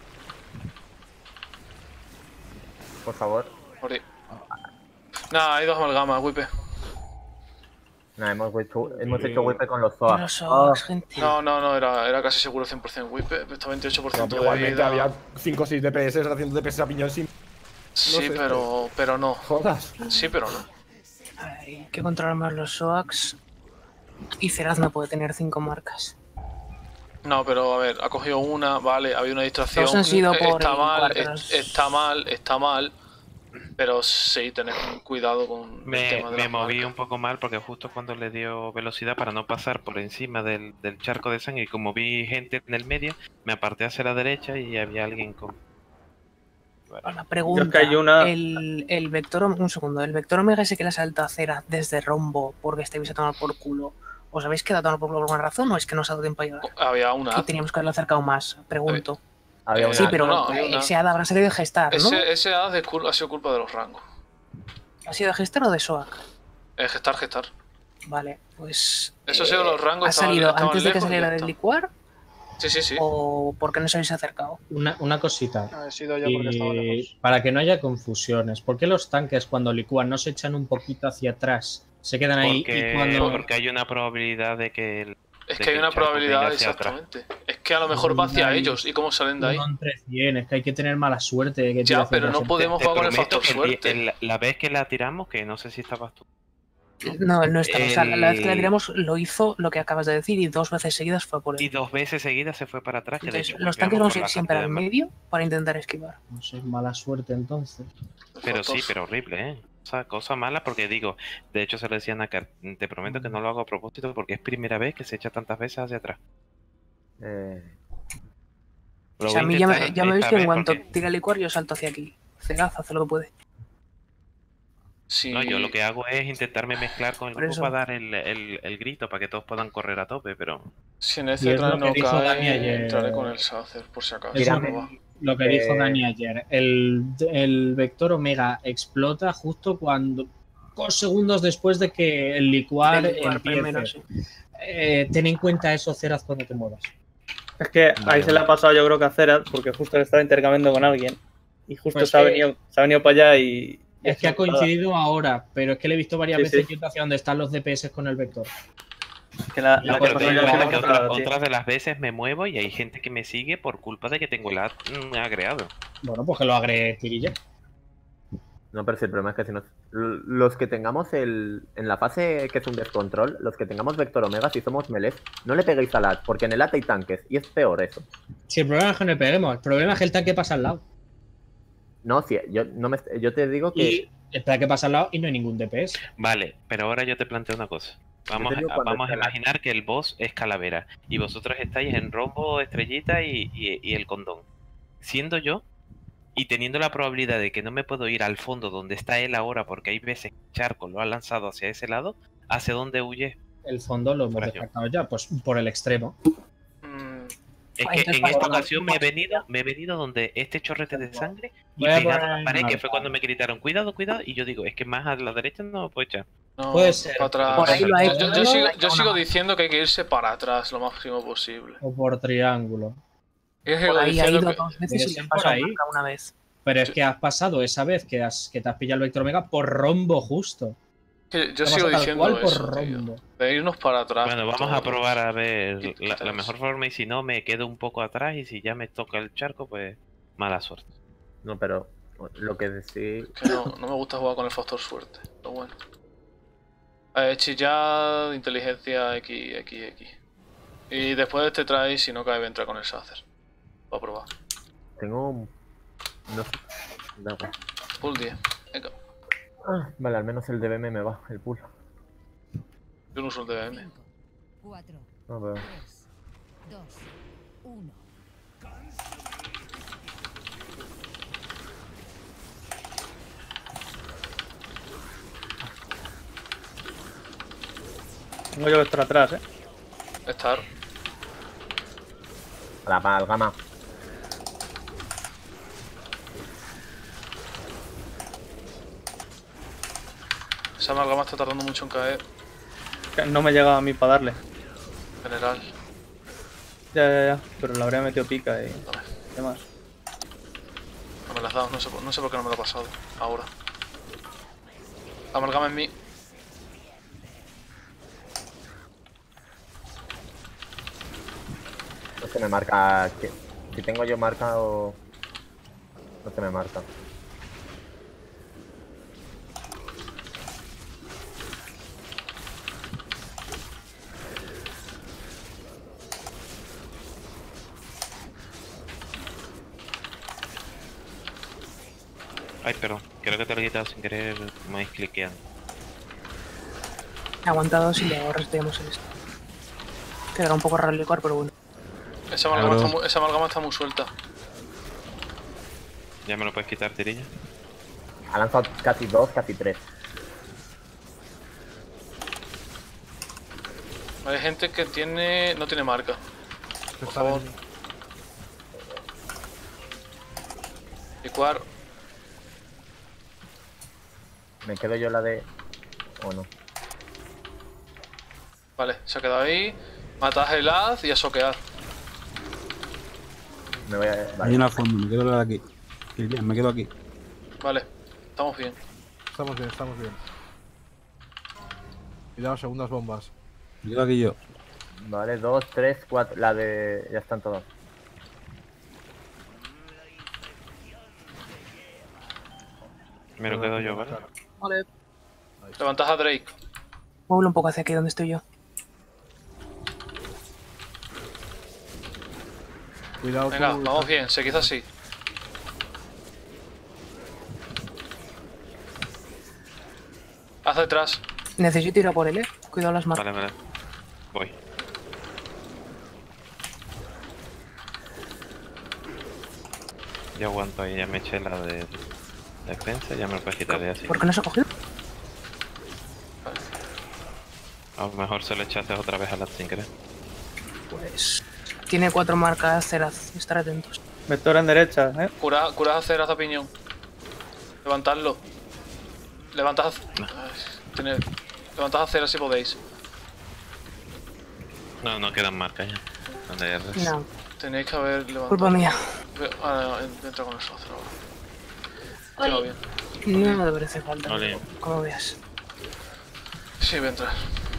Por favor. Morí. Nah, hay dos amalgamas, Wipe. Nah, hemos hecho wipe con los SOAX. Los SOAX, gente. No, era casi seguro 100% Wipe. Está 28% de Igualmente vida. había 5 o 6 DPS haciendo DPS a piñón sin... Sí, pero no. Jodas. Sí, pero no. Hay que controlar más los SOAX. Y Ceraz no puede tener 5 marcas. No, pero a ver, ha cogido una, vale, había una distracción. Todos han sido por está el mal, cuartos. está mal. Pero sí, tened cuidado con el tema de Me las moví marcas. un poco mal porque justo cuando le dio velocidad para no pasar por encima del charco de sangre, y como vi gente en el medio, me aparté hacia la derecha y había alguien con... La pregunta, el Vector, un segundo, el Vector Omega ese que le salta a Cera desde Rombo porque estáis a tomar por culo, ¿os habéis quedado a tomar por culo por alguna razón o es que no os ha dado tiempo a llegar? Había una. Y teníamos que haberlo acercado más, pregunto. Había una. Sí, pero había una. ese hada habrá salido de gestar, ¿no? Ese hada ha sido culpa de los rangos. ¿Ha sido de gestar o de SOAC? Gestar. Vale, pues... Eso ha sido los rangos. ¿Ha salido estaban antes de que lejos y saliera ya del está. licuar? Sí. ¿O por qué no os habéis acercado? Una cosita. He sido yo porque estaba lejos. Para que no haya confusiones, ¿por qué los tanques cuando licúan no se echan un poquito hacia atrás? Se quedan ahí y cuando... Porque hay una probabilidad de que... Es que hay una probabilidad, exactamente. Es que a lo mejor va hacia ellos y cómo salen de ahí. Uno entre 100, es que hay que tener mala suerte. Que Ya, pero no podemos jugar con el factor suerte. La vez que la tiramos, que no sé si estabas tú. No, él no estaba. O sea, la vez que la tiramos lo hizo lo que acabas de decir y 2 veces seguidas fue por él. Y 2 veces seguidas se fue para atrás. Que Entonces, de hecho, los tanques vamos a ir siempre al medio para intentar esquivar. No sé, mala suerte entonces. Pero sí, pero horrible, ¿eh? O sea, cosa mala porque digo, de hecho se lo decía a Nakar, te prometo que no lo hago a propósito porque es primera vez que se echa tantas veces hacia atrás. O sea, a mí ya me veis que en cuanto tira el licuar yo salto hacia aquí. Ceraz, hace lo que puede. Sí. No, yo lo que hago es intentarme mezclar con el Por grupo eso. para dar el grito, para que todos puedan correr a tope, pero... Si en Y ese es lo tren no que dijo Dani cae, ayer. entraré con el Sacer, por si acaso. Eso no va. lo que dijo Dani ayer. El Vector Omega explota justo cuando... segundos después de que el licuar empiece. Primero, sí. Ten en cuenta eso, Ceraz, cuando te muevas. Es que ahí se le ha pasado yo creo que a Ceraz, porque justo le estaba intercambiando con alguien. Y justo Pues se ha venido para allá y... Es que ha coincidido ahora, pero es que le he visto varias Sí, veces sí. yendo hacia donde están los DPS con el Vector. Que No, pero cosa te ya digo la que hemos hablado, tío. otras de las veces me muevo y hay gente que me sigue por culpa de que tengo el ad agregado. Bueno, pues que lo agregue Tirilla. No, pero si el problema es que si los que tengamos en la fase que es un descontrol, los que tengamos Vector Omega, si somos melees, no le peguéis al AT, porque en el AT hay tanques, y es peor eso. Si el problema es que no le peguemos, el problema es que el tanque pasa al lado. No, si yo te digo que... Y el tanque pasa al lado y no hay ningún DPS. Vale, pero ahora yo te planteo una cosa. Vamos a imaginar que el boss es Calavera y vosotros estáis en Rombo, Estrellita y el Condón. Siendo yo y teniendo la probabilidad de que no me puedo ir al fondo donde está él ahora porque hay veces que Charco lo ha lanzado hacia ese lado, ¿hacia dónde huye? El fondo lo hemos descartado ya, pues por el extremo. Es que en esta ocasión me he venido donde este chorrete de sangre y Voy a pegado a poner la pared, que marca. fue cuando me gritaron cuidado, y yo digo, es que más a la derecha no puedo echar. No, Puede ser. para atrás. Por ahí lo ha hecho. Yo sigo diciendo que hay que irse para atrás lo máximo posible. O por triángulo. Yo sigo Por ahí ha diciendo ido que- 2 veces y Debe le ser pasó por ahí. marca una vez. Pero es que has pasado esa vez que te has pillado el Vector Omega por rombo justo. que yo Te sigo pasa tal diciendo cual eso, por tío. rombo. De irnos para atrás. Bueno, vamos todos. a probar a ver Y la quizás. mejor forma y si no me quedo un poco atrás y si ya me toca el charco, pues mala suerte. No, pero lo que sí... Que no me gusta jugar con el factor suerte. Pero bueno. Chillar, inteligencia X. Y después te traes, si no cae, entra con el Sacer. Voy a probar. Tengo un... No sé. Da igual. Pool 10. Venga. Vale, al menos el DBM me va, el pool. Yo no uso el DBM. 4, No, pero... 3, 2, 1. Tengo yo Vector atrás, Estar. La amalgama. Esa amalgama está tardando mucho en caer. No me llega a mí para darle. General. Ya. Pero le habría metido pica y demás. No me la has dado, no sé por qué no me lo ha pasado. Ahora. Amalgama en mí. No se me marca... Si tengo yo marcado... No se me marca. Ay, perdón. Creo que te lo he quitado sin querer. Me vais cliqueando. He aguantado si le restemos el esto. Quedará un poco raro el licor, pero bueno. Esa amalgama está muy suelta. ¿Ya me lo puedes quitar, tirilla? Ha lanzado casi 2, casi 3. Hay gente que no tiene marca. Por favor. Licuar. Me quedo yo la de... ¿O no? Vale, se ha quedado ahí. Matas el haz y a soquear. Me voy a... Vale. Hay una fondo, me quedo la de aquí. Me quedo aquí. Vale, estamos bien. Estamos bien. Cuidado, segundas bombas. Me quedo aquí yo. Vale, 2, 3, 4. La de... Ya están todos. Me lo quedo yo, ¿vale? Vale. Levantas a Drake. Muévelo un poco hacia aquí donde estoy yo. Cuidado. Venga, vamos bien, seguid así. Haz detrás. Necesito ir a por él, Cuidado las marcas. Vale. Voy. Ya aguanto ahí, ya me eché la de defensa, ya me lo puedes quitar de así. ¿Por qué no se ha cogido? A lo mejor se lo echaste otra vez a la sin querer. Pues... Tiene 4 marcas Ceraz, estar atentos. Vector en derecha, Curad a Ceraz a piñón. Levantadlo. Levantad a Ceraz si podéis. No quedan marcas ya. ¿Dónde hay No. Tenéis que haber levantado. Culpa mía. Entra con el Sacer ahora. Sí, va bien. No debería hacer falta, Vale. como veas. Sí, voy a entrar.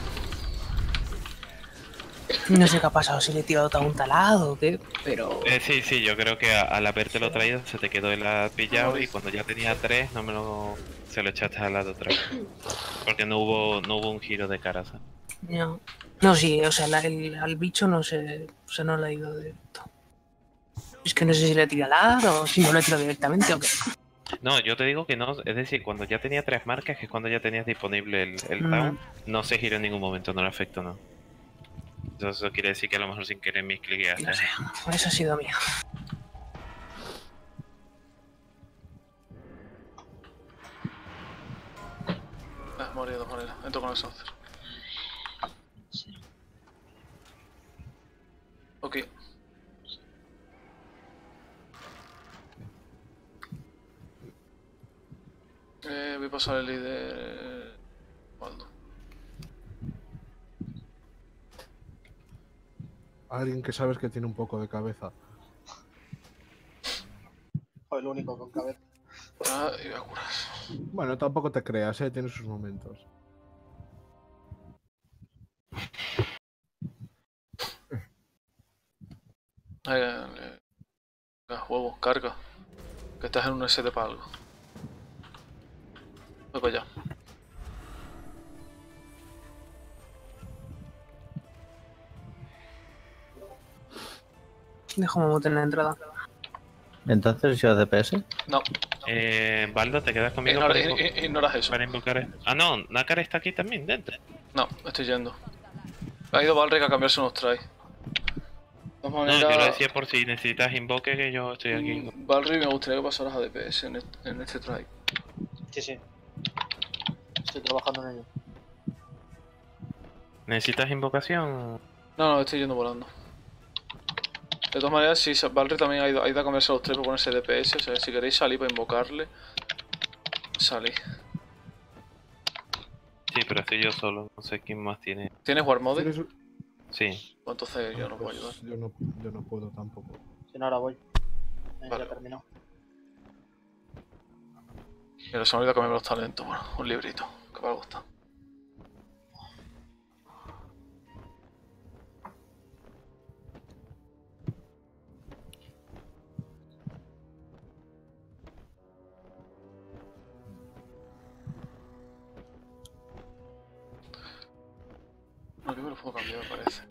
No sé qué ha pasado, si le he tirado todo un talado o qué, pero... Sí, yo creo que al habértelo traído se te quedó el pillado y cuando ya tenía 3 se lo echaste al lado otra vez. Porque no hubo un giro de cara, ¿sabes? No, sí, o sea, al bicho no sé, o sea, no le ha ido directo. Es que no sé si le tira al lado o si no le tiro directamente o qué. No, yo te digo que no, es decir, cuando ya tenía 3 marcas, que es cuando ya tenías disponible el down, no se giró en ningún momento, no le afectó, no. Eso quiere decir que a lo mejor sin querer mis cliques. No sé, eso ha sido mío. Morí de dos maneras. Entro con el Sacer. Ok. Voy a pasar el líder. Waldo. Alguien que sabes que tiene un poco de cabeza. O el único con cabeza. Y voy a curar. Bueno, tampoco te creas, tiene sus momentos. Huevo, carga. Que estás en un SD para algo. Voy para allá. Dejo Mamut en la entrada. Entonces, ¿si DPS? No. Baldo, ¿te quedas conmigo? Ignoras eso. Para invocar. Ah, no, Nácar está aquí también, dentro. No, estoy yendo. Ha ido Balric a cambiarse unos tries. De todas maneras, No, yo lo decía por si necesitas invoque, que yo estoy aquí. Balric, me gustaría que pasaras a DPS en este try. Sí. Estoy trabajando en ello. ¿Necesitas invocación? No, estoy yendo volando. De todas maneras, si Balric también ha ido a cambiarse los 3 por ponerse DPS, o sea, si queréis salir para invocarle, salid. Sí, pero estoy yo solo, no sé quién más tiene. ¿Tienes War Mode? Sí. Pues entonces yo no puedo ayudar. Yo no puedo tampoco. Si no, ahora voy. Vale. Ya terminó. Mira, se me ha olvidado cambiarme los talentos. Bueno, un librito, que me gusta. No, que me lo puedo cambiar, me parece.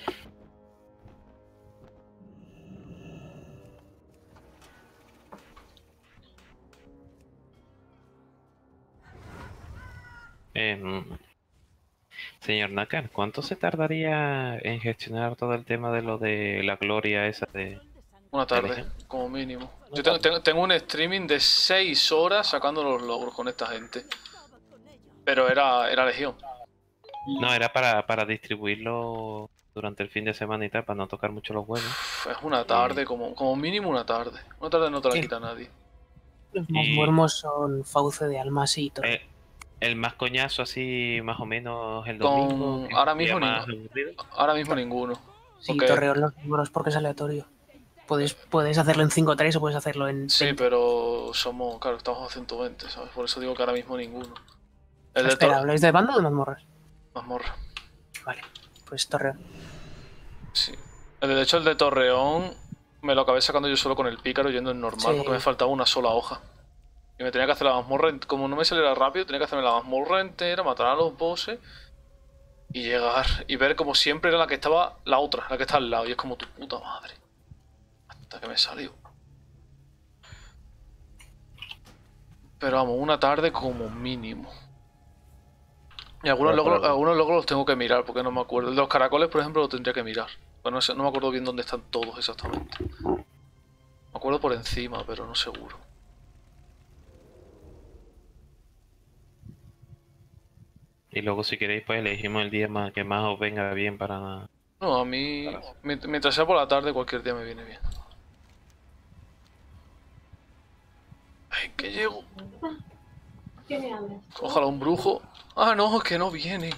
Señor Nácar, ¿cuánto se tardaría en gestionar todo el tema de lo de la gloria esa de... Una tarde, como mínimo. Yo tengo un streaming de 6 horas sacando los logros con esta gente. Pero era legión. No, era para distribuirlo durante el fin de semana y tal, para no tocar mucho los huevos. Es una tarde, como mínimo una tarde. Una tarde no te la quita nadie. Los más muermos son Fauce de Almas y todo. El más coñazo así, más o menos, el domingo. Ahora mismo ninguno. Sí, Torreón los números porque es aleatorio. Puedes hacerlo en 5-3 o puedes hacerlo en... Sí, 20. Pero claro, estamos a 120, ¿sabes? Por eso digo que ahora mismo ninguno. Espera, ¿habláis de banda o de mazmorras? Mazmorra. Vale, pues Torreón. Sí. De hecho, el de Torreón me lo acabé sacando yo solo con el pícaro yendo en normal, porque me faltaba una sola hoja. Y me tenía que hacer la mazmorra, como no me saliera rápido, tenía que hacerme la mazmorra entera, matar a los bosses y llegar. Y ver como siempre era la que estaba la otra, la que está al lado. Y es como tu puta madre. Hasta que me salió. Pero vamos, una tarde como mínimo. Y algunos logros los tengo que mirar porque no me acuerdo. El de los caracoles, por ejemplo, lo tendría que mirar. Pero no me acuerdo bien dónde están todos exactamente. Me acuerdo por encima, pero no seguro. Y luego si queréis pues elegimos el día que más os venga bien para nada. No, a mí, mientras sea por la tarde, cualquier día me viene bien. Ay, que llego. Ojalá un brujo. Ah, no, es que no vienen.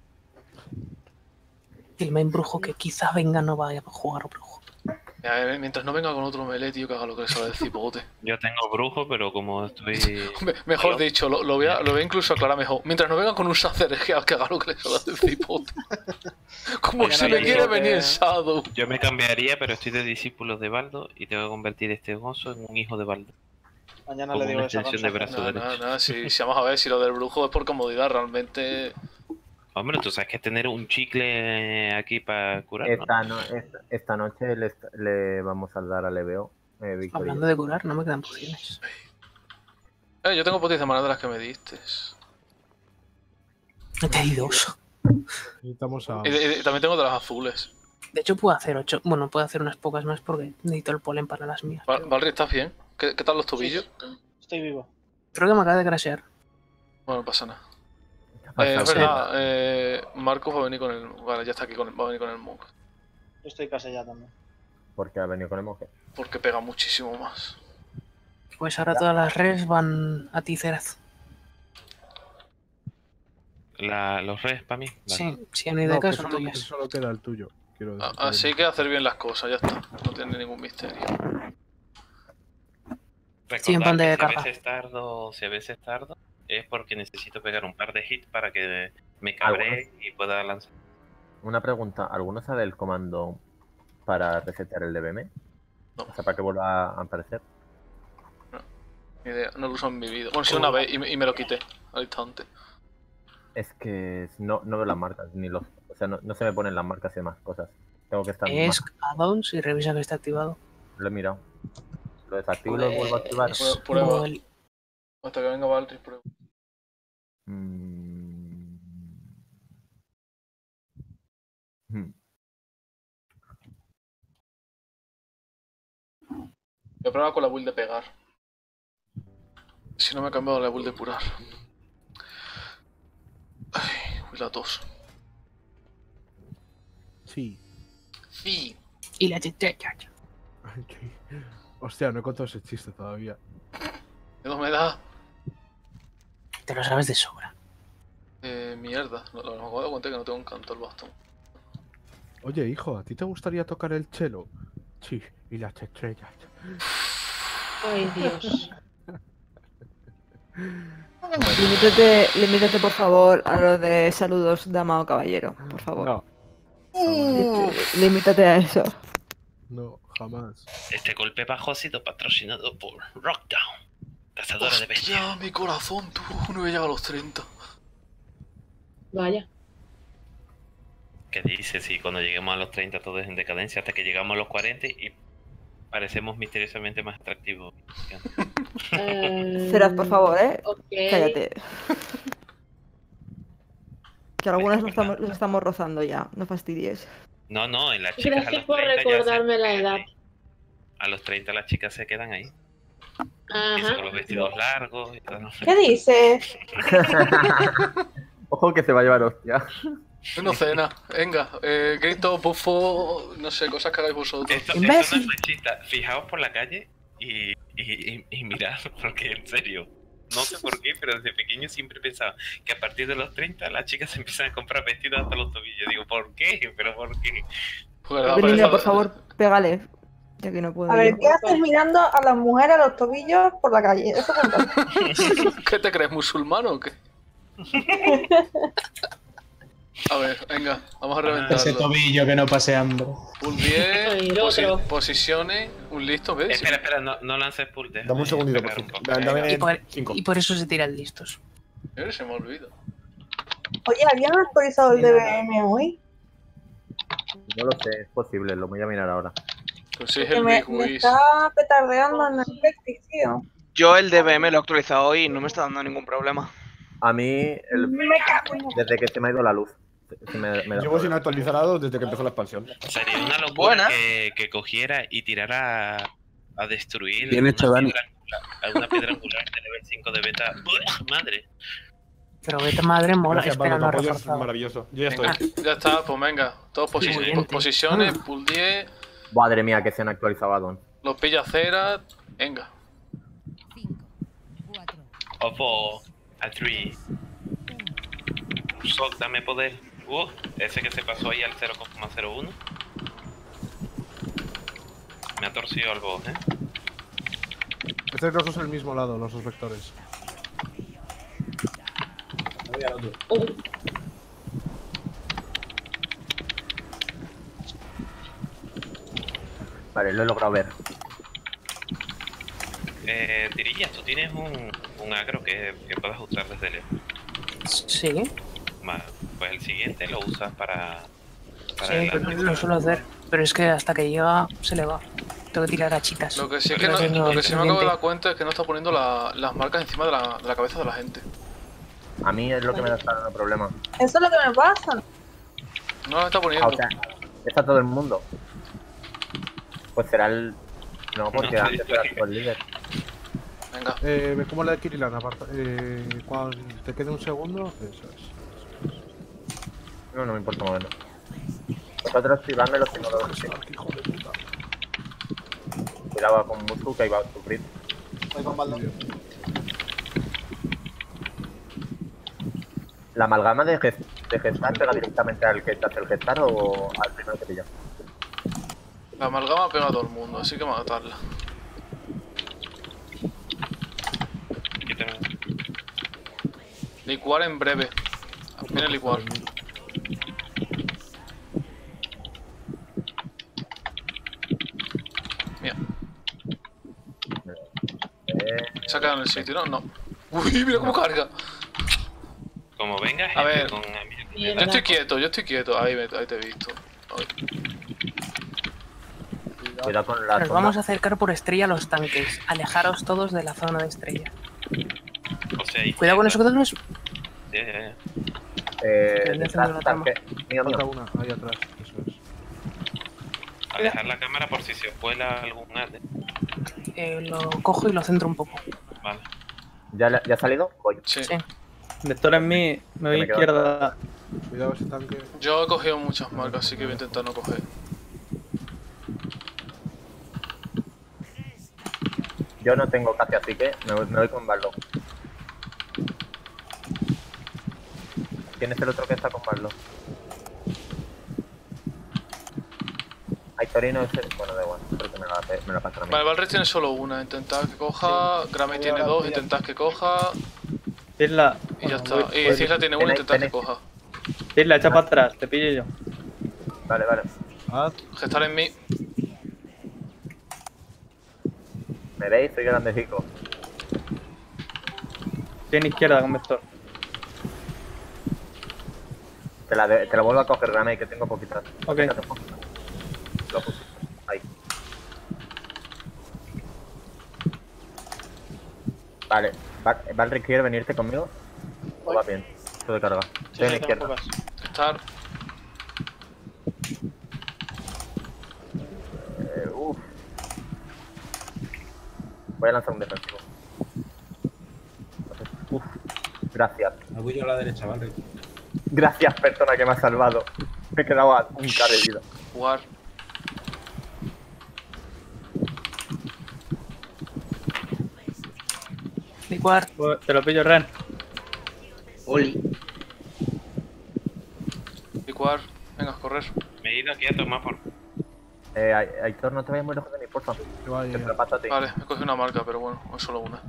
El main brujo que quizá venga no vaya a jugar brujo. Mientras no venga con otro melee, tío, que haga lo que le sale del cipote. Yo tengo brujo, pero como estoy... Mejor dicho, lo voy a incluso aclarar mejor. Mientras no venga con un Sacer, que haga lo que le sale del cipote. Como si le quiere venir en Shadow. Yo me cambiaría, pero estoy de discípulos de Baldo y tengo que convertir este gozo en un hijo de Baldo. Mañana le digo esa extensión de brazo derecho. Si vamos a ver, si lo del brujo es por comodidad, realmente... Hombre, tú sabes que tener un chicle aquí para curar. Esta noche le vamos a dar a Leveo. Hablando de curar, no me quedan pociones. Yo tengo pociones de maná de las que me diste. Te di 2. Y también tengo de las azules. De hecho, puedo hacer 8. Bueno, puedo hacer unas pocas más porque necesito el polen para las mías. Valri, ¿estás bien? ¿Qué tal los tobillos? Estoy vivo. Creo que me acaba de crashear. Bueno, no pasa nada. Es verdad, Marcos va a venir con el... Vale, ya está aquí, va a venir con el monk. Yo estoy casi ya también. ¿Por qué ha venido con el monje? Porque pega muchísimo más. Pues ahora todas las res van a ti, Ceraz. Los res para mí. Sí, si no hay de caso, son tuyas. Solo queda el tuyo. Así que hacer bien las cosas, ya está. No tiene ningún misterio. Recordad que si a veces tardo es porque necesito pegar un par de hits para que me cabree y pueda lanzar. Una pregunta, ¿alguno sabe el comando para resetear el DBM? No. O sea, para que vuelva a aparecer. No, ni idea, no lo uso en mi vida. Bueno, sí, una vez y me lo quité al instante. Es que no veo las marcas, o sea, no se me ponen las marcas y demás cosas. Tengo que estar add-ons y revisa que está activado. Lo he mirado. Lo desactivo y lo vuelvo a activar. Prueba. Hasta que venga Valry, prueba. Voy a probar con la build de pegar. Si no me he cambiado la build de curar. Ay, uy, la tos. Sí. Sí. Y la chichecha. Hostia, no he contado ese chiste todavía. ¿Qué no me da? Te lo sabes de sobra. Mierda. Me acabo de contar que no tengo un canto al bastón. Oye, hijo, ¿a ti te gustaría tocar el cello? Sí, y las estrellas. Ay, Dios. Limítate, por favor, a lo de saludos, dama o caballero, por favor. No. Limítate a eso. No, jamás. Este golpe bajo ha sido patrocinado por Rockdown, cazadora de bestias. Ya, mi corazón, tú no he llegado a los 30. Vaya. ¿Qué dices? Si cuando lleguemos a los 30 todo es en decadencia, hasta que llegamos a los 40 y parecemos misteriosamente más atractivos. Ceras, por favor, Okay. Cállate. Que algunas los estamos rozando ya, no fastidies. No, en las chicas a Gracias los por 30 recordarme la edad. A los 30 las chicas se quedan ahí. Ajá. Con los vestidos largos y todo. ¿Qué dices? Ojo que se va a llevar hostia. No cena, venga, grito, bufo, no sé, cosas que hagáis vosotros. Esto no es flechita. Fijaos por la calle y mirad, porque en serio, no sé por qué, pero desde pequeño siempre he pensado que a partir de los 30 las chicas se empiezan a comprar vestidos hasta los tobillos. Digo, ¿por qué? ¿Pero por qué? Belinda, por favor, pégale. Ya que no puedo. A ver, ¿qué haces mirando a las mujeres a los tobillos por la calle? Eso ¿Qué te crees, musulmano o qué? A ver, venga, vamos a reventarlo. Ese tobillo que no pase hambre. Un 10, posiciones, un listo, ¿ves? Espera, no lances pull. Dame un segundito, por favor. Y por eso se tiran listos. Se me olvida. Oye, ¿habían actualizado el DBM hoy? No lo sé, es posible, lo voy a mirar ahora. Pues sí, es Que el me Big Wiz. está petardeando en el Netflix, tío. Yo el DBM lo he actualizado hoy y no me está dando ningún problema. A mí, desde que se me ha ido la luz. Llevo sin actualizar a desde que empezó la expansión. Sería una locura que cogiera y tirara a destruir Bien hecho, Dani. alguna piedra angular de nivel 5 de beta. ¡Madre! Pero beta madre mola, Gracias, espera, Pablo, no tu apoyo es reforzado. maravilloso. Yo ya Venga, estoy. ya está, pues venga. Todos posiciones, pull 10. Madre mía, que se han actualizado a Don. Los pilla cera, venga. Opo, a 3. Sok, dame poder. Ese que se pasó ahí al 0,01. Me ha torcido el boss, Este no es el mismo lado, los dos vectores. Vale, lo he logrado ver. Tirillas, tú tienes un agro que puedas usar desde lejos. Sí. Pues el siguiente lo usas para Sí, lo suelo hacer. Pero es que hasta que llega se le va. Tengo que tirar hachitas. Lo que sí, que sí me acabo de dar cuenta es que no está poniendo las marcas encima de la cabeza de la gente. A mí es lo que me está dando problema. Eso es lo que me pasa. No las está poniendo. O sea, está todo el mundo. Pues será el... No, porque antes era el líder. Venga. Ve como la de Kirilan, aparta. Cuando te quede un segundo, eso es. No me importa moverlo. Vosotros tirármelo si no lo veis. Cuidado con Muscu que ahí va a sufrir. Voy con Baldo. ¿La amalgama de gestar pega directamente al que te hace el gestar o al primero que pilla? La amalgama pega a todo el mundo, así que matarla. Licuar en breve. Viene licuar. Mira. ¿Se ha quedado en el sitio? No. Uy, mira cómo carga. Como venga, A ver, con yo estoy quieto. Ahí te he visto. Cuidado con la Nos zona. vamos a acercar por estrella a los tanques. Alejaros todos de la zona de estrella. O sea, ahí- Cuidado con esos que Ya, ya, ya. Detrás, tanque. Mío, Falta mío. una, ahí atrás. Eso es. Alejar la cámara por si se os cuela algún ate. Lo cojo y lo centro un poco. Vale. ¿Ya ha salido? Voy. Sí. Vector en mí, me voy Me quedo izquierda. Cuidado ese tanque. Yo he cogido muchas marcas, así que voy a intentar no coger. Yo no tengo casi, así que me voy con Barlow. ¿Quién es el otro que está con Barlow? Hay Torino ese. Bueno, da igual, creo que me la pasan a mí. Vale, Valres tiene solo una. Intentad que coja. Grammy tiene dos. Intentad que coja. Cisla. Y ya está. Y Cisla tiene una. Intentad que coja. Cisla, echa para atrás, te pillo yo. Vale, vale. Gestar en mí. ¿Me veis? Soy grandecico. Estoy en izquierda con Vector. Te la vuelvo a coger, Grammy, que tengo poquitas. Ok. Lo puse. Ahí. Vale. ¿Valric quiere venirte conmigo? ¿O va bien? Esto de carga. Estoy en la izquierda. Gestar. Uff. Voy a lanzar un defensivo. Uff. Gracias. Me voy yo a la derecha, ¿vale? Gracias, persona que me ha salvado. Me he quedado a un K de vida. Jugar. Licuar. Te lo pillo, Ren. Oli. Licuar. Venga, correr. Me he ido aquí a tomar por. Aitor, no te vayas muy lejos de mí, porfa. Que te lo paso a ti. Vale, he cogido una marca, pero bueno, es solo una.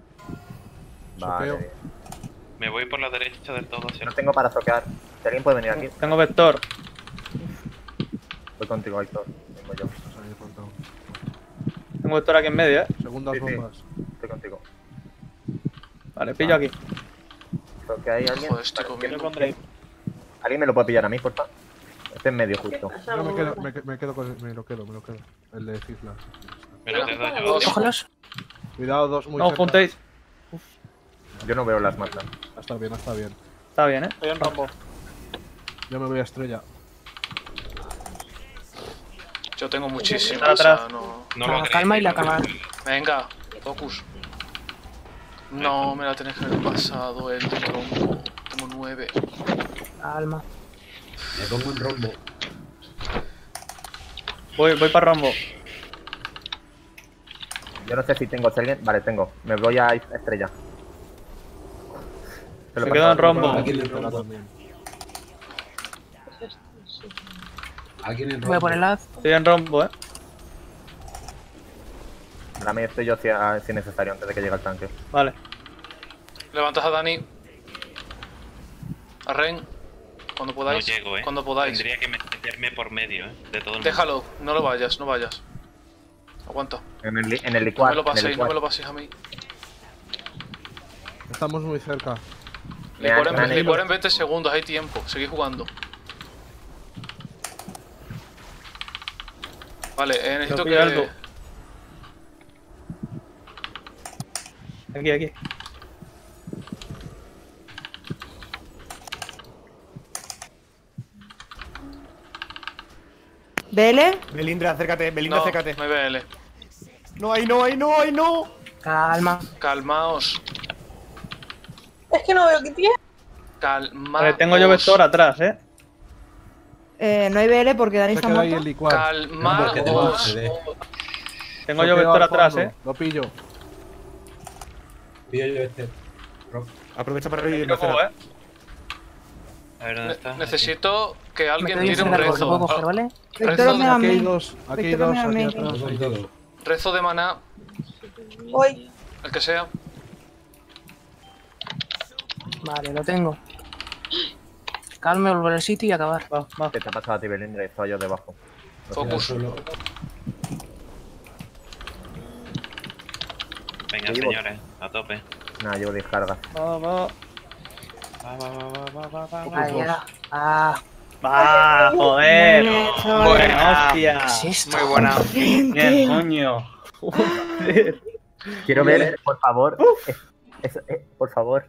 Vale. Me voy por la derecha del todo. No tengo para soquear. Si alguien puede venir aquí. Tengo Vector. Voy contigo, Aitor. Vengo yo. Tengo Vector aquí en medio, Segundas Sí, sí. bombas. Estoy contigo. Vale, pillo aquí. ¿Soquea ahí alguien? Joder, estoy Vale, comiendo. ¿Alguien me lo puede pillar a mí, porfa? Este en medio, justo. Yo me quedo con me lo quedo. El de Cisla. Me lo quedo yo. Cógelos. Cuidado, dos muy No os cerca. juntéis. Yo no veo las marcas. Está bien, está bien. Está bien, Estoy en Rambo. Yo me voy a estrella. Yo tengo muchísimo. Para atrás. O sea, no... No La lo calma y la creéis, calma. Venga, focus. No, me la tenés que haber pasado el tronco. Tengo 9. Calma. Me pongo en rombo. Voy para Rambo. Yo no sé si tengo. Si alguien... Vale, tengo. Me voy a estrella. Se lo Se paso quedó a en ti. rombo. Aquí en el rombo. Aquí en el Voy a por el rombo. haz. Estoy en Rombo, Para mí estoy yo si es necesario antes de que llegue el tanque. Vale. Levantas a Dani. A Ren. Cuando podáis. No llego, Cuando podáis. Tendría que meterme por medio, de todo el mundo. Déjalo, no lo vayas, no vayas. Aguanta. En el No licuar. me lo en el paséis, no licuar. me lo paséis a mí. Estamos muy cerca. Licuar en 20 segundos, hay tiempo. Seguid jugando. Vale, necesito pillo algo. que... Aquí. ¿Vele? Belindra, acércate, Belindra, No, acércate. me BL. No, ahí no, ahí no, ahí no. Calma. Calmaos. Es que no veo qué tiene. Calmaos. Vale, tengo yo Vector atrás, No hay BL porque Dani Se está queda ahí el muerto. licuar. Calmaos. Tengo yo Bloqueo Vector al atrás, fondo. Lo pillo. Pillo yo este. Aprovecha para revivirme. Tengo, espera. A ver, ¿dónde está? Necesito que Me alguien quedo yo tire un sin largo, ¿lo puedo rezo. coger, vale? Vector, Rezo, me da Aquí hay main. dos, aquí hay Vector, dos, me da aquí main. atrás. Con todo. rezo de maná, Voy. el que sea. Vale, lo tengo. Calme, volver al sitio y acabar. ¿Qué te ha pasado a ti, Belindra? Estaba yo debajo. Focus. Venga, Llevo- señores, a tope. Nada, llevo 10 cargas. Va. Va. Ahí llega. Ah, ¡Va, joder! Buena. ¡Hostia! Muy buena. Bien, coño. Quiero ver, por favor. Por favor.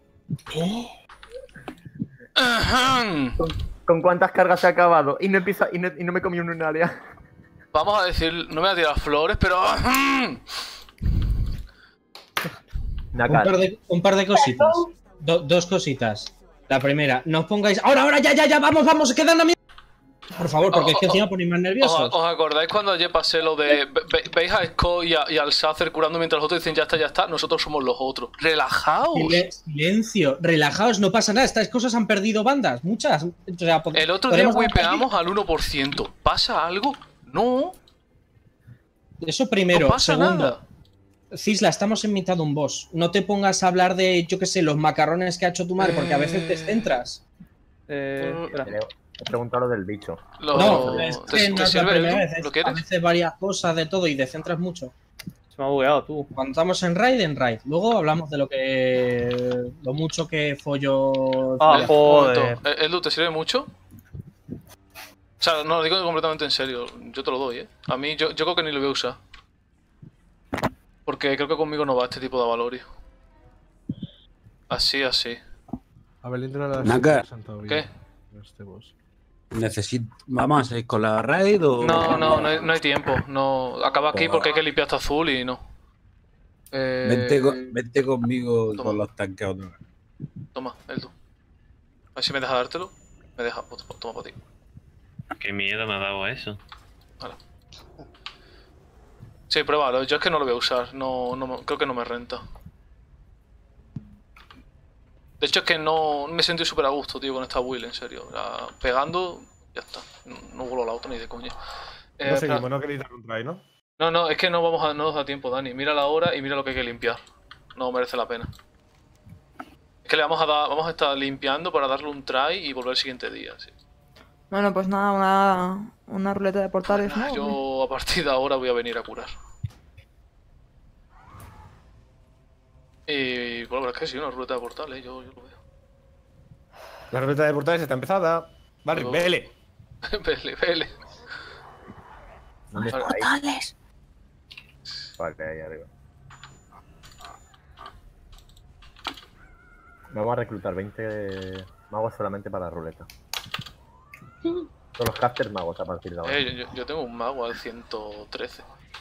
¿Con cuántas cargas se ha acabado? Y no me comí un área. Vamos a decir, no me voy a tirar flores, pero... Un par de cositas. Dos cositas. La primera, no os pongáis. ¡Ahora, ya! ¡Vamos! ¡Quedan a mí! Por favor, porque es que encima ponéis más nerviosos. ¿Os acordáis cuando ayer pasé lo de... ¿Veis a Scott y al Sacer curando mientras los otros dicen ya está? Nosotros somos los otros. ¡Relajaos! Silencio, relajaos, no pasa nada. Estas cosas han perdido bandas, muchas. O sea, el otro día wipeamos al 1%. ¿Pasa algo? No. Eso primero. No pasa Segundo, nada. Cisla, estamos en mitad de un boss. No te pongas a hablar de, yo qué sé, los macarrones que ha hecho tu madre, porque a veces te centras. He preguntado lo del bicho. No, es que no es la primera vez. A veces varias cosas de todo y te centras mucho. Se me ha bugueado tú. Cuando estamos en raid. Luego hablamos de lo mucho que follo. Joder. Edu, ¿te sirve mucho? O sea, no, lo digo completamente en serio. Yo te lo doy, ¿eh? A mí, yo creo que ni lo voy a usar. Porque creo que conmigo no va este tipo de valorio. Así. A ver, entra la Naka. ¿Qué? Este boss. ¿Vamos a ir con la raid o...? No hay tiempo. No, acaba aquí porque hay que limpiar este azul y no. Vente conmigo con los tanques otra vez. Toma, Eldu. A ver si me deja dártelo. Me deja. Toma para ti. Qué miedo me ha dado eso. Vale. Sí, pruébalo. Yo es que no lo voy a usar. Creo que no me renta. De hecho es que no me sentí súper a gusto, tío, con esta build, en serio. Pegando, ya está. No vuelo al auto ni de coña. No seguimos, no queréis dar un try, ¿no? No, es que no nos da tiempo, Dani. Mira la hora y mira lo que hay que limpiar. No merece la pena. Es que vamos a estar limpiando para darle un try y volver el siguiente día, sí. Bueno, pues nada, una ruleta de portales, ¿no? Yo a partir de ahora voy a venir a curar. Y bueno, es que sí, una ruleta de portales, yo lo veo. La ruleta de portales está empezada. Vale, vele. Vele. ¿Dónde está? ¡Portales! Vale, ahí arriba. Vamos a reclutar 20 magos solamente para la ruleta. Son los casters magos a partir de ahora. Yo tengo un mago al 113.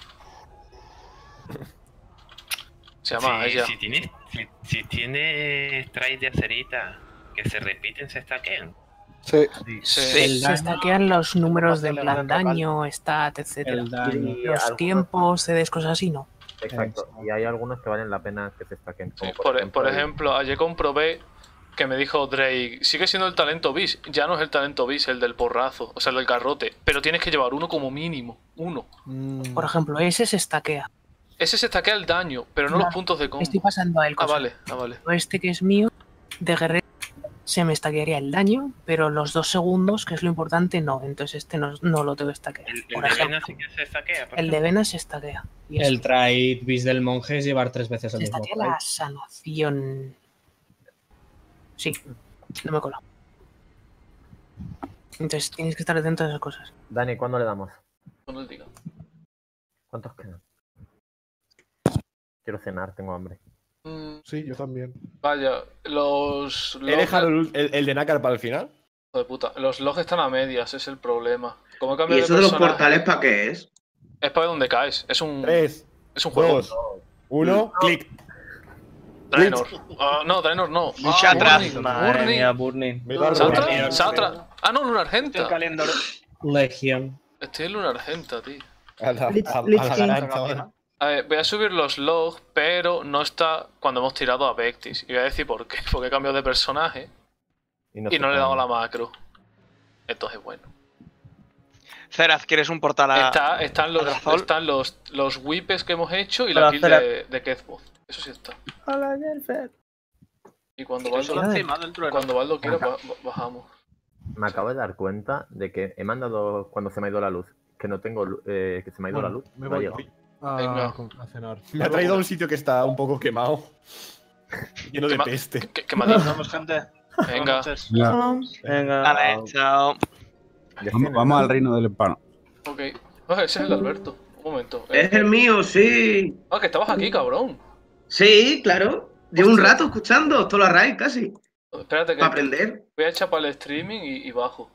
Se llama ella. Si tienes trays de acerita que se repiten, se stackean. Sí. Se stackean los números del plan daño, stat, etc. Los tiempos, CDs, cosas así, ¿no? Exacto. Y hay algunos que valen la pena que se stacken. Sí, por ejemplo, ayer comprobé que me dijo Drake, sigue siendo el talento bis, ya no es el talento bis, el del porrazo, o sea, el del garrote, pero tienes que llevar uno como mínimo, uno. Por ejemplo, ese se stackea. Ese se stackea el daño, pero no los puntos de combo. Estoy pasando a él cosas. Vale. Este que es mío, de guerrero, se me stackearía el daño, pero los 2 segundos, que es lo importante, no. Entonces este no lo tengo que stackear. El de Vena sí que se stackea. El de Vena se stackea. El trade bis del monje es llevar 3 veces el mismo. Se stackea la sanación. Sí, no me he colado. Entonces tienes que estar atento a esas cosas. Dani, ¿cuándo le damos? Cuando él diga. ¿Cuántos quedan? Quiero cenar, tengo hambre. Sí, yo también. Vaya, los... ¿He dejado el de Nácar para el final? Hijo de puta. Los logs están a medias, es el problema. Como ¿Y eso de los portales para qué es? Es para donde caes. Es un... 3, es un juego. 2, 1, clic. Draenor. No, Draenor no. Mucha atrás. Madre mía, Burning. Satra. Ah, no, Luna Argenta. Legion. Estoy en Luna Argenta, tío. A ver, voy a subir los logs, pero no está cuando hemos tirado a Vectis. Y voy a decir por qué. Porque he cambiado de personaje y no le he dado la macro. Entonces, bueno. Ceraz, ¿quieres un portal a...? Están los whippes que hemos hecho y la kill de Kezboth. Eso sí está. Hola, Jelfer. Y cuando Baldo quiera, bajamos. Me acabo de dar cuenta de que he mandado cuando se me ha ido la luz. Que no tengo... que se me ha ido la luz. Me no voy Venga. a cenar. Me ha traído a un sitio que está un poco quemado. Lleno de peste. Quemadito. Vamos, gente. Venga. Venga. Vale, chao. Vamos al reino del hispano. Ok. Ese es el de Alberto. Un momento. Es el mío, sí. Ah, que estabas aquí, cabrón. Sí, claro. Llevo un rato escuchando toda la raid casi. Espérate que para aprender. Voy a echar para el streaming y bajo.